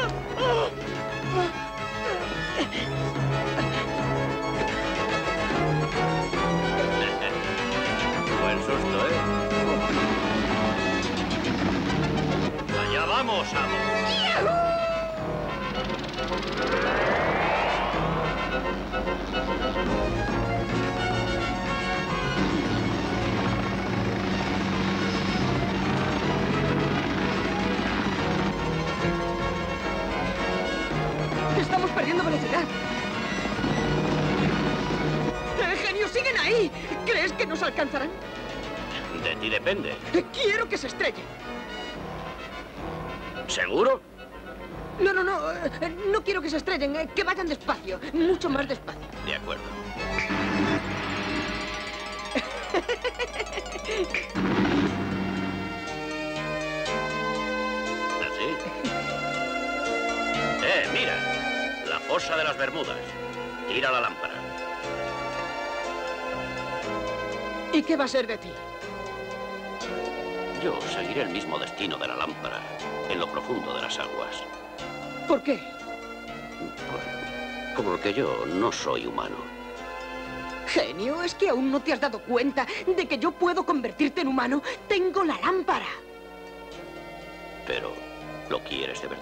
Speaker 6: Buen susto, ¿eh? ¡Allá vamos, amo!
Speaker 5: nos alcanzarán?
Speaker 6: De ti depende.
Speaker 5: Quiero que se estrellen.
Speaker 6: ¿Seguro?
Speaker 5: No, no, no. No quiero que se estrellen. Que vayan despacio. Mucho más despacio.
Speaker 6: De acuerdo. ¿Así? Mira. La fosa de las Bermudas. Tira la lámpara.
Speaker 5: ¿Y qué va a ser de ti?
Speaker 6: Yo seguiré el mismo destino de la lámpara, en lo profundo de las aguas.
Speaker 5: ¿Por qué?
Speaker 6: Porque yo no soy humano.
Speaker 5: Genio, ¿es que aún no te has dado cuenta de que yo puedo convertirte en humano? ¡Tengo la lámpara!
Speaker 6: Pero, ¿lo quieres de verdad?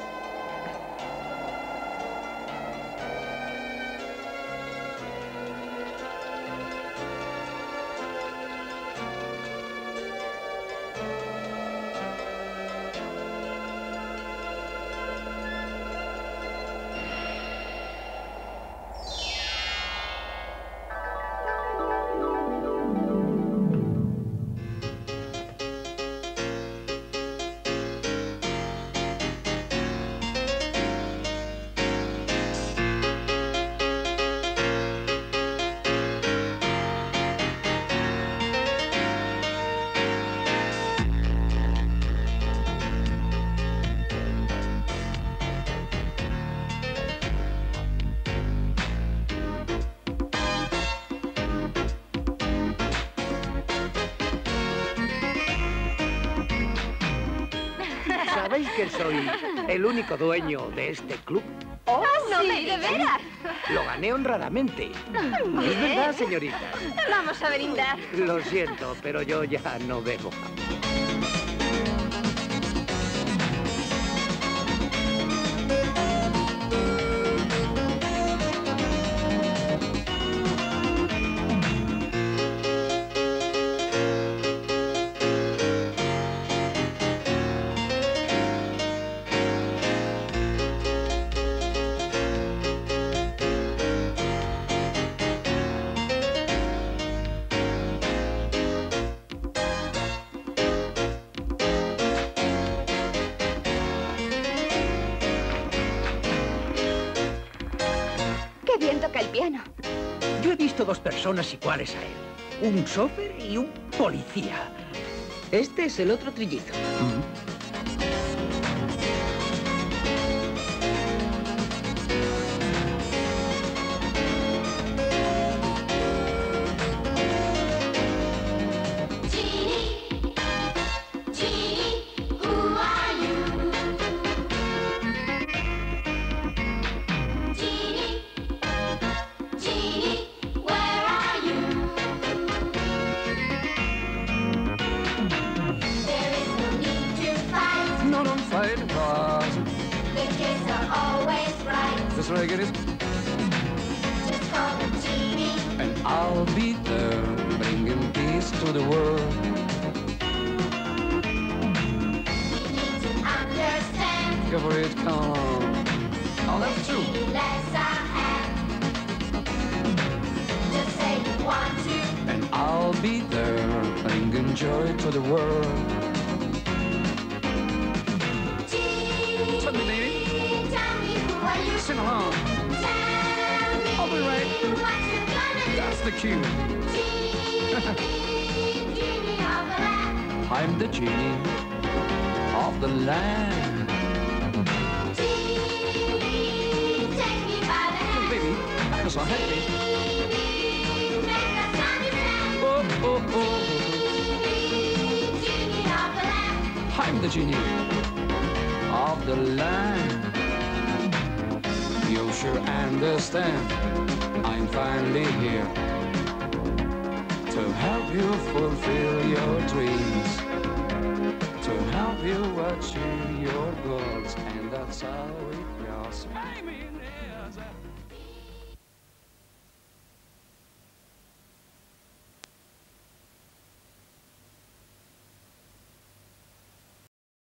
Speaker 8: ¿Sabéis que soy el único dueño de este club?
Speaker 2: ¡Oh, no
Speaker 14: sí,
Speaker 2: me
Speaker 14: de
Speaker 2: digas!
Speaker 14: veras.
Speaker 8: Lo gané honradamente. ¿Es verdad, señorita?
Speaker 14: Vamos a brindar.
Speaker 8: Lo siento, pero yo ya no bebo.
Speaker 14: Qué bien toca el piano.
Speaker 12: Yo he visto dos personas iguales a él. Un chofer y un policía. Este es el otro trillizo.
Speaker 16: No, don't fight, cause
Speaker 22: The kids are always right.
Speaker 16: this way it is.
Speaker 22: Just call the genie.
Speaker 16: And I'll be there, bringing peace to the world.
Speaker 22: You need to understand.
Speaker 16: Go for it, come on. Oh, that's true.
Speaker 22: Genie lends a hand. Just say you want to.
Speaker 16: And I'll be there, bringing joy to the world. Tell me, baby.
Speaker 22: Tell me who are you?
Speaker 16: Sing along.
Speaker 22: Tell me
Speaker 16: I'll be right.
Speaker 22: what you're gonna do.
Speaker 16: That's the cue.
Speaker 22: Genie of the lamp.
Speaker 16: I'm the genie of the land.
Speaker 22: Genie, take me by the hand.
Speaker 16: Oh, baby, that's all right, baby.
Speaker 22: Make a sunny stand.
Speaker 16: Oh, oh, oh.
Speaker 22: Genie of the lamp.
Speaker 16: I'm the genie of the land. You sure understand, I'm finally here to help you fulfill your dreams, to help you achieve your goals, and that's how it goes.